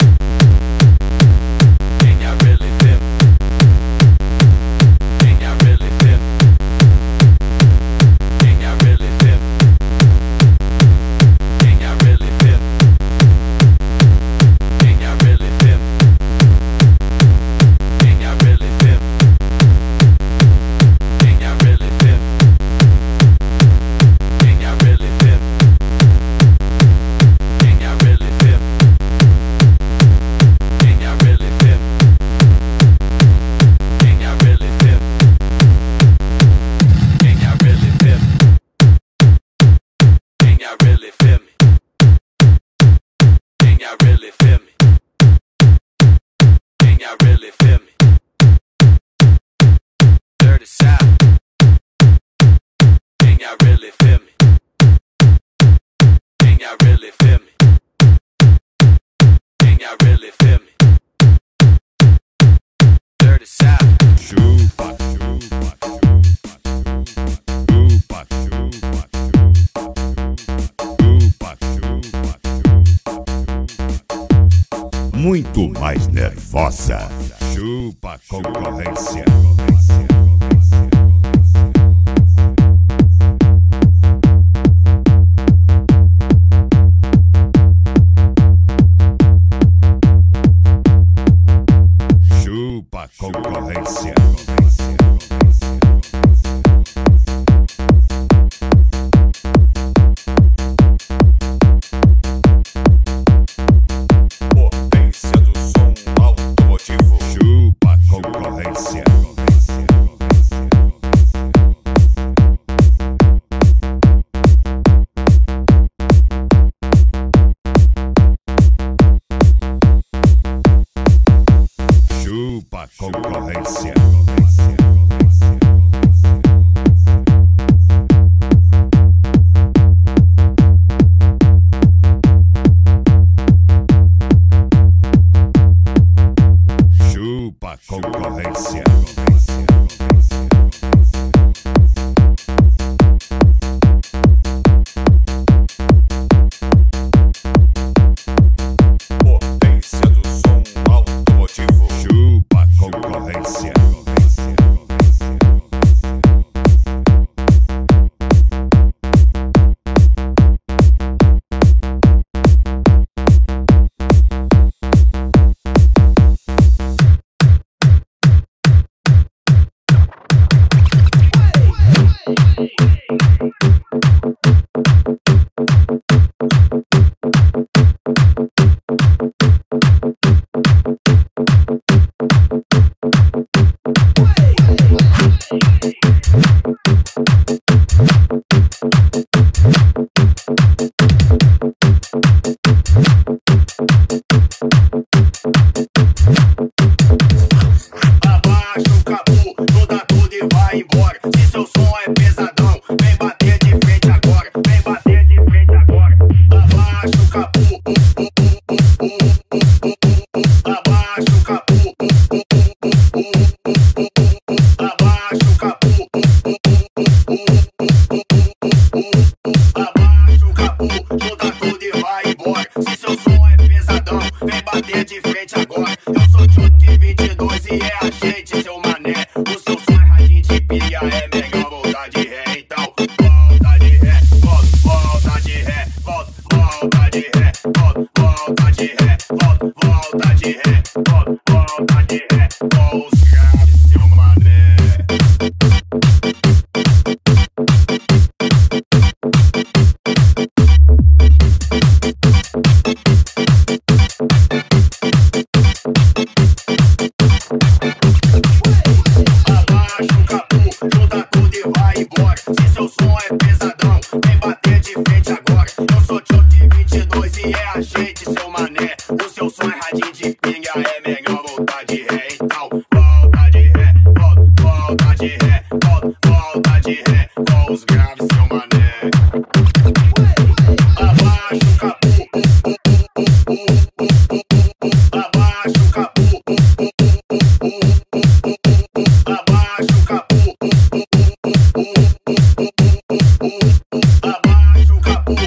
Can y'all really feel me? Can y'all really feel me? Can y'all really feel me? Can y'all really feel me? y'all really feel me? Can y'all really feel me? Can y'all really feel me? Dirty South. Can y'all really feel me? Can y'all really feel me? Can y'all really feel me? Dirty South. Chupa, chupa, chupa, chupa, chupa, chupa, chupa. Muito mais nervosa. Chupa concorrência. Chupa concorrência. Potência do som automotivo. Chupa concorrência. Chupa concorrência. Chupa concorrência. Potência do som automotivo. Chupa concorrência. Abaixa o capô, muda tudo e vai embora. Se seu som é pesadão, vem bater de frente agora. Vem bater de frente agora. Abaixa o capô. Abaixa o capô. Abaixa o capô. Abaixa o capô, muda tudo e vai embora. Se seu som é pesadão, vem bater de frente agora. Eu sou Chuck vinte e dois e é a gente, seu mané. O seu som é radinho de pilha, é melhor voltar de ré. Então volta de ré, volta, volta de ré, volta, volta de ré, volta, volta de ré, volta, volta de ré, volta, volta de ré. Com os graves, seu mané. Abaixa o capô, muda tudo e vai embora. Se seu som é pesadão, vem bater de frente agora. Eu sou Chuck vinte e dois e é a gente, seu mané. O seu som é radinho de pinga, é melhor voltar de ré. Então volta de ré, volta, volta de ré, volta, volta de ré. Com os graves, seu mané. Abaixa o capô. Abaixa o capô. Abaixa o capô. Abaixa o capô.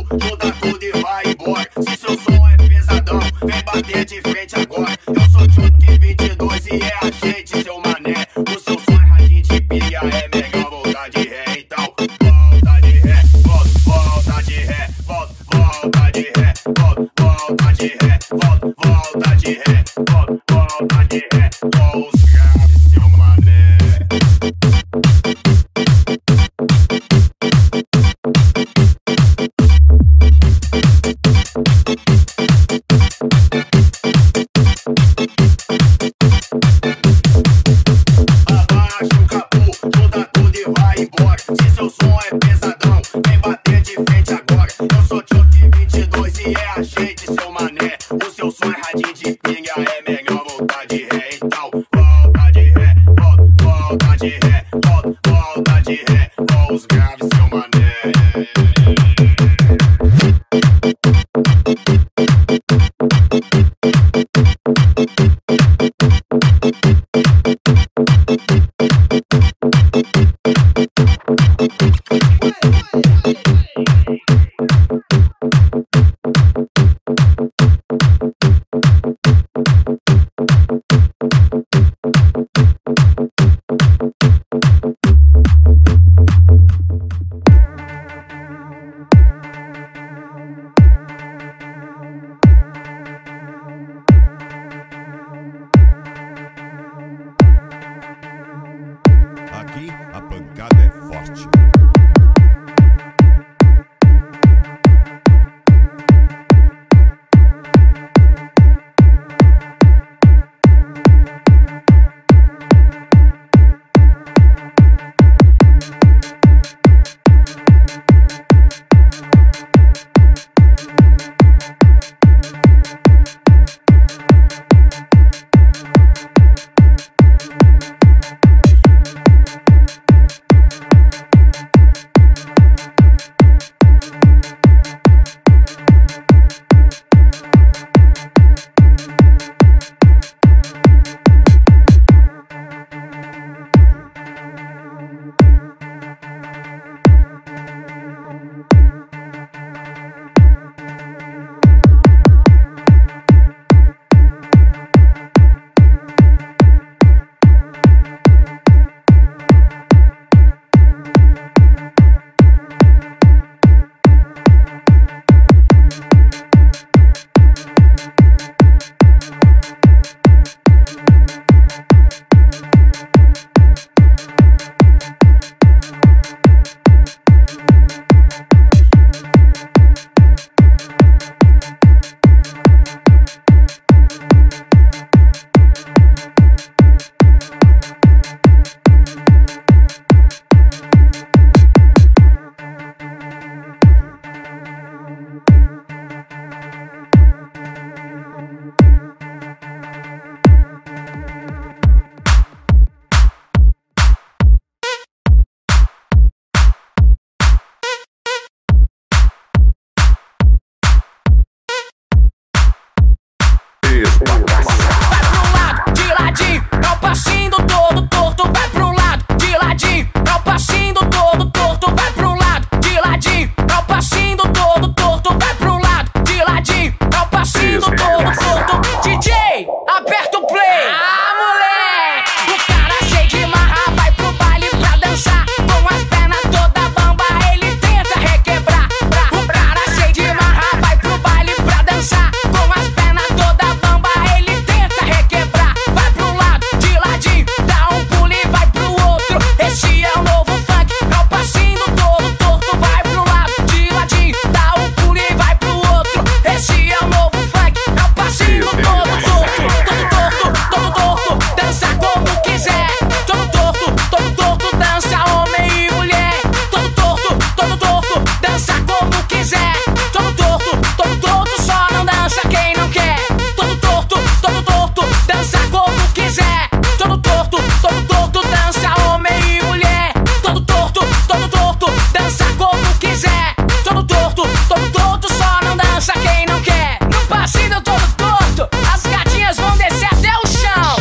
Vai pro lado, de ladinho, dá um passinho todo torto. Vai pro lado, de ladinho, dá um passinho todo torto. Vai pro lado, de ladinho, dá um passinho todo torto. Vai pro lado, de ladinho, dá um passinho todo torto. D J, aperta o play. Ah, moleque, o cara cheio de marra vai pro baile pra dançar. Com as pernas toda bamba, ele tenta requebrar. O cara cheio de marra vai pro baile pra dançar. Com as pernas toda bamba, ele tenta requebrar. Vai pro lado, de ladinho, dá um pulo e vai pro outro. Esse é o novo funk, é o passinho todo torto. Vai pro lado, de ladinho, dá um pulo e vai pro outro. Esse é o novo funk, é o passinho todo torto. Todo torto, todo torto, dança como quiser. Todo torto, todo torto, dança homem e mulher. Todo torto, todo torto, dança como quiser. Todo torto, todo torto, só não dança quem não quer. Todo torto, todo torto, dança como quiser. Todo torto, todo torto, dança homem e mulher. Todo torto, todo torto, dança como quiser. Todo torto, todo torto, só não dança quem não quer. No passinho todo torto, as gatinhas vão descer até o chão.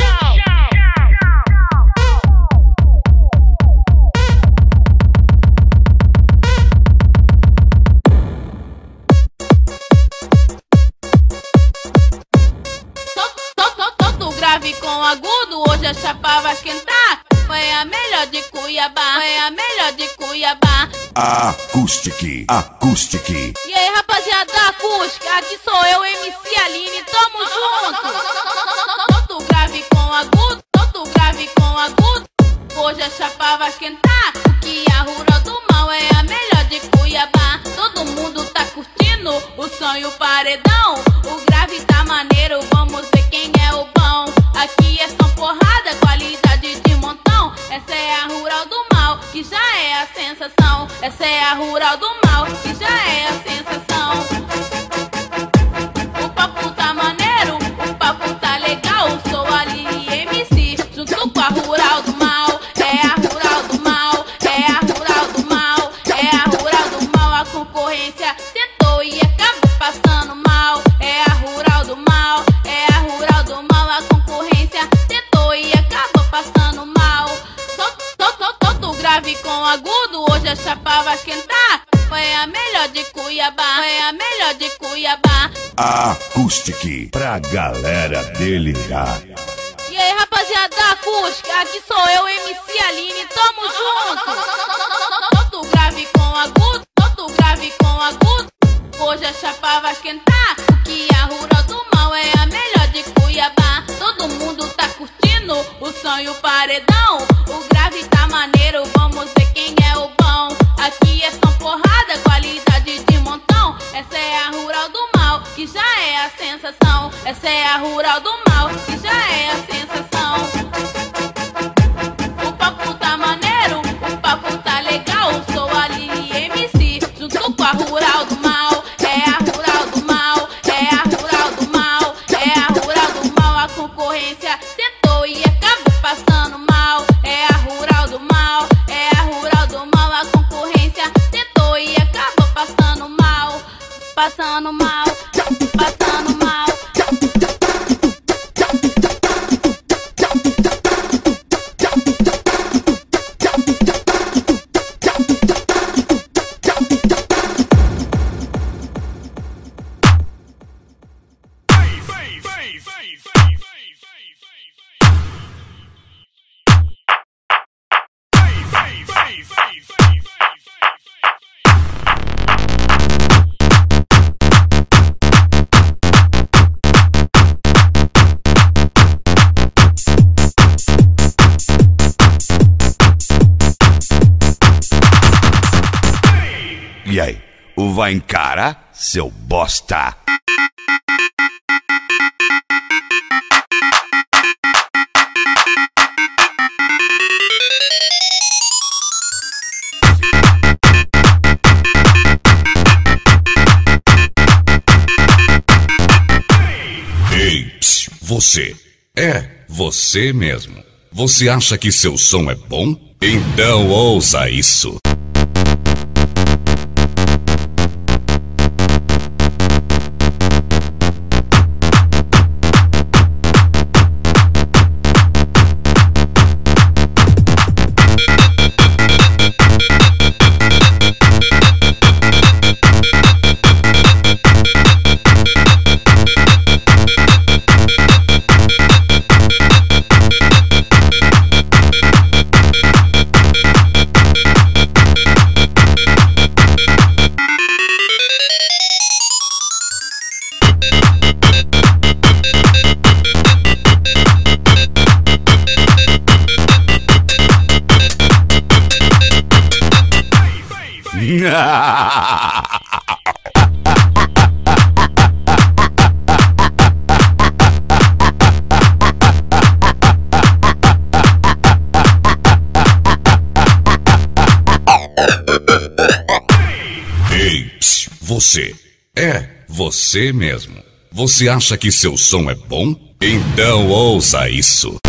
Todo grave com agudo, hoje a chapa vai esquentar. Foi a melhor de Cuiabá, foi a melhor de Cuiabá. Acoustic, Acoustic. E aí, rapaziada da acústica, aqui sou eu, M C Aline, tamo junto. Todo grave com agudo, todo grave com agudo, hoje a chapa vai esquentar. Que a Rural do Mal é a melhor de Cuiabá. Todo mundo tá curtindo o som e o paredão. O grave tá maneiro, vamos ver quem é o bom. Aqui é som porrada, qualidade de montão. Essa é a Rural do Mal, que já é a sensação. Essa é a Rural do Mal, que já é a sensação. O papo tá maneiro, o papo tá legal. Sou a Lili M C, junto com a Rural do Mal. É a Rural do Mal, é a Rural do Mal, é a Rural do Mal. A concorrência tentou e acabou passando mal. É a Rural do Mal, é a Rural do Mal. A concorrência tentou e acabou passando mal. Todo grave com agudo, hoje a chapa vai esquentar. Foi a melhor de Cuiabá, foi a melhor de Cuiabá. Acoustic, pra galera delirar. E aí, rapaziada da acústica, aqui sou eu, M C Aline, tamo junto. Todo grave com agudo, todo grave com agudo, hoje a chapa vai esquentar. Que a Rural do Mal é a melhor de Cuiabá. Todo mundo tá curtindo o som e o paredão. O grave tá maneiro, vamos ver quem é o bom. Aqui é som porrada, qualidade de montão. Essa é a Rural do Mal, que já é a sensação. Essa é a Rural do Mal, que já é a sensação. O papo tá maneiro, o papo tá legal. Sou a Lili M C, junto com a Rural do Mal. É a Rural do Mal, é a Rural do Mal, é a Rural do Mal. A concorrência tentou e acabou passando mal. É a Rural do Mal, é a Rural do Mal. A concorrência tentou e acabou passando mal. Passando mal, passando mal. E aí, o vai encarar, seu bosta? Ei, psiu, você. É, você mesmo. Você acha que seu som é bom? Então ouça isso. Ei, psiu, você. É, você mesmo. Você acha que seu som é bom? Então ouça isso.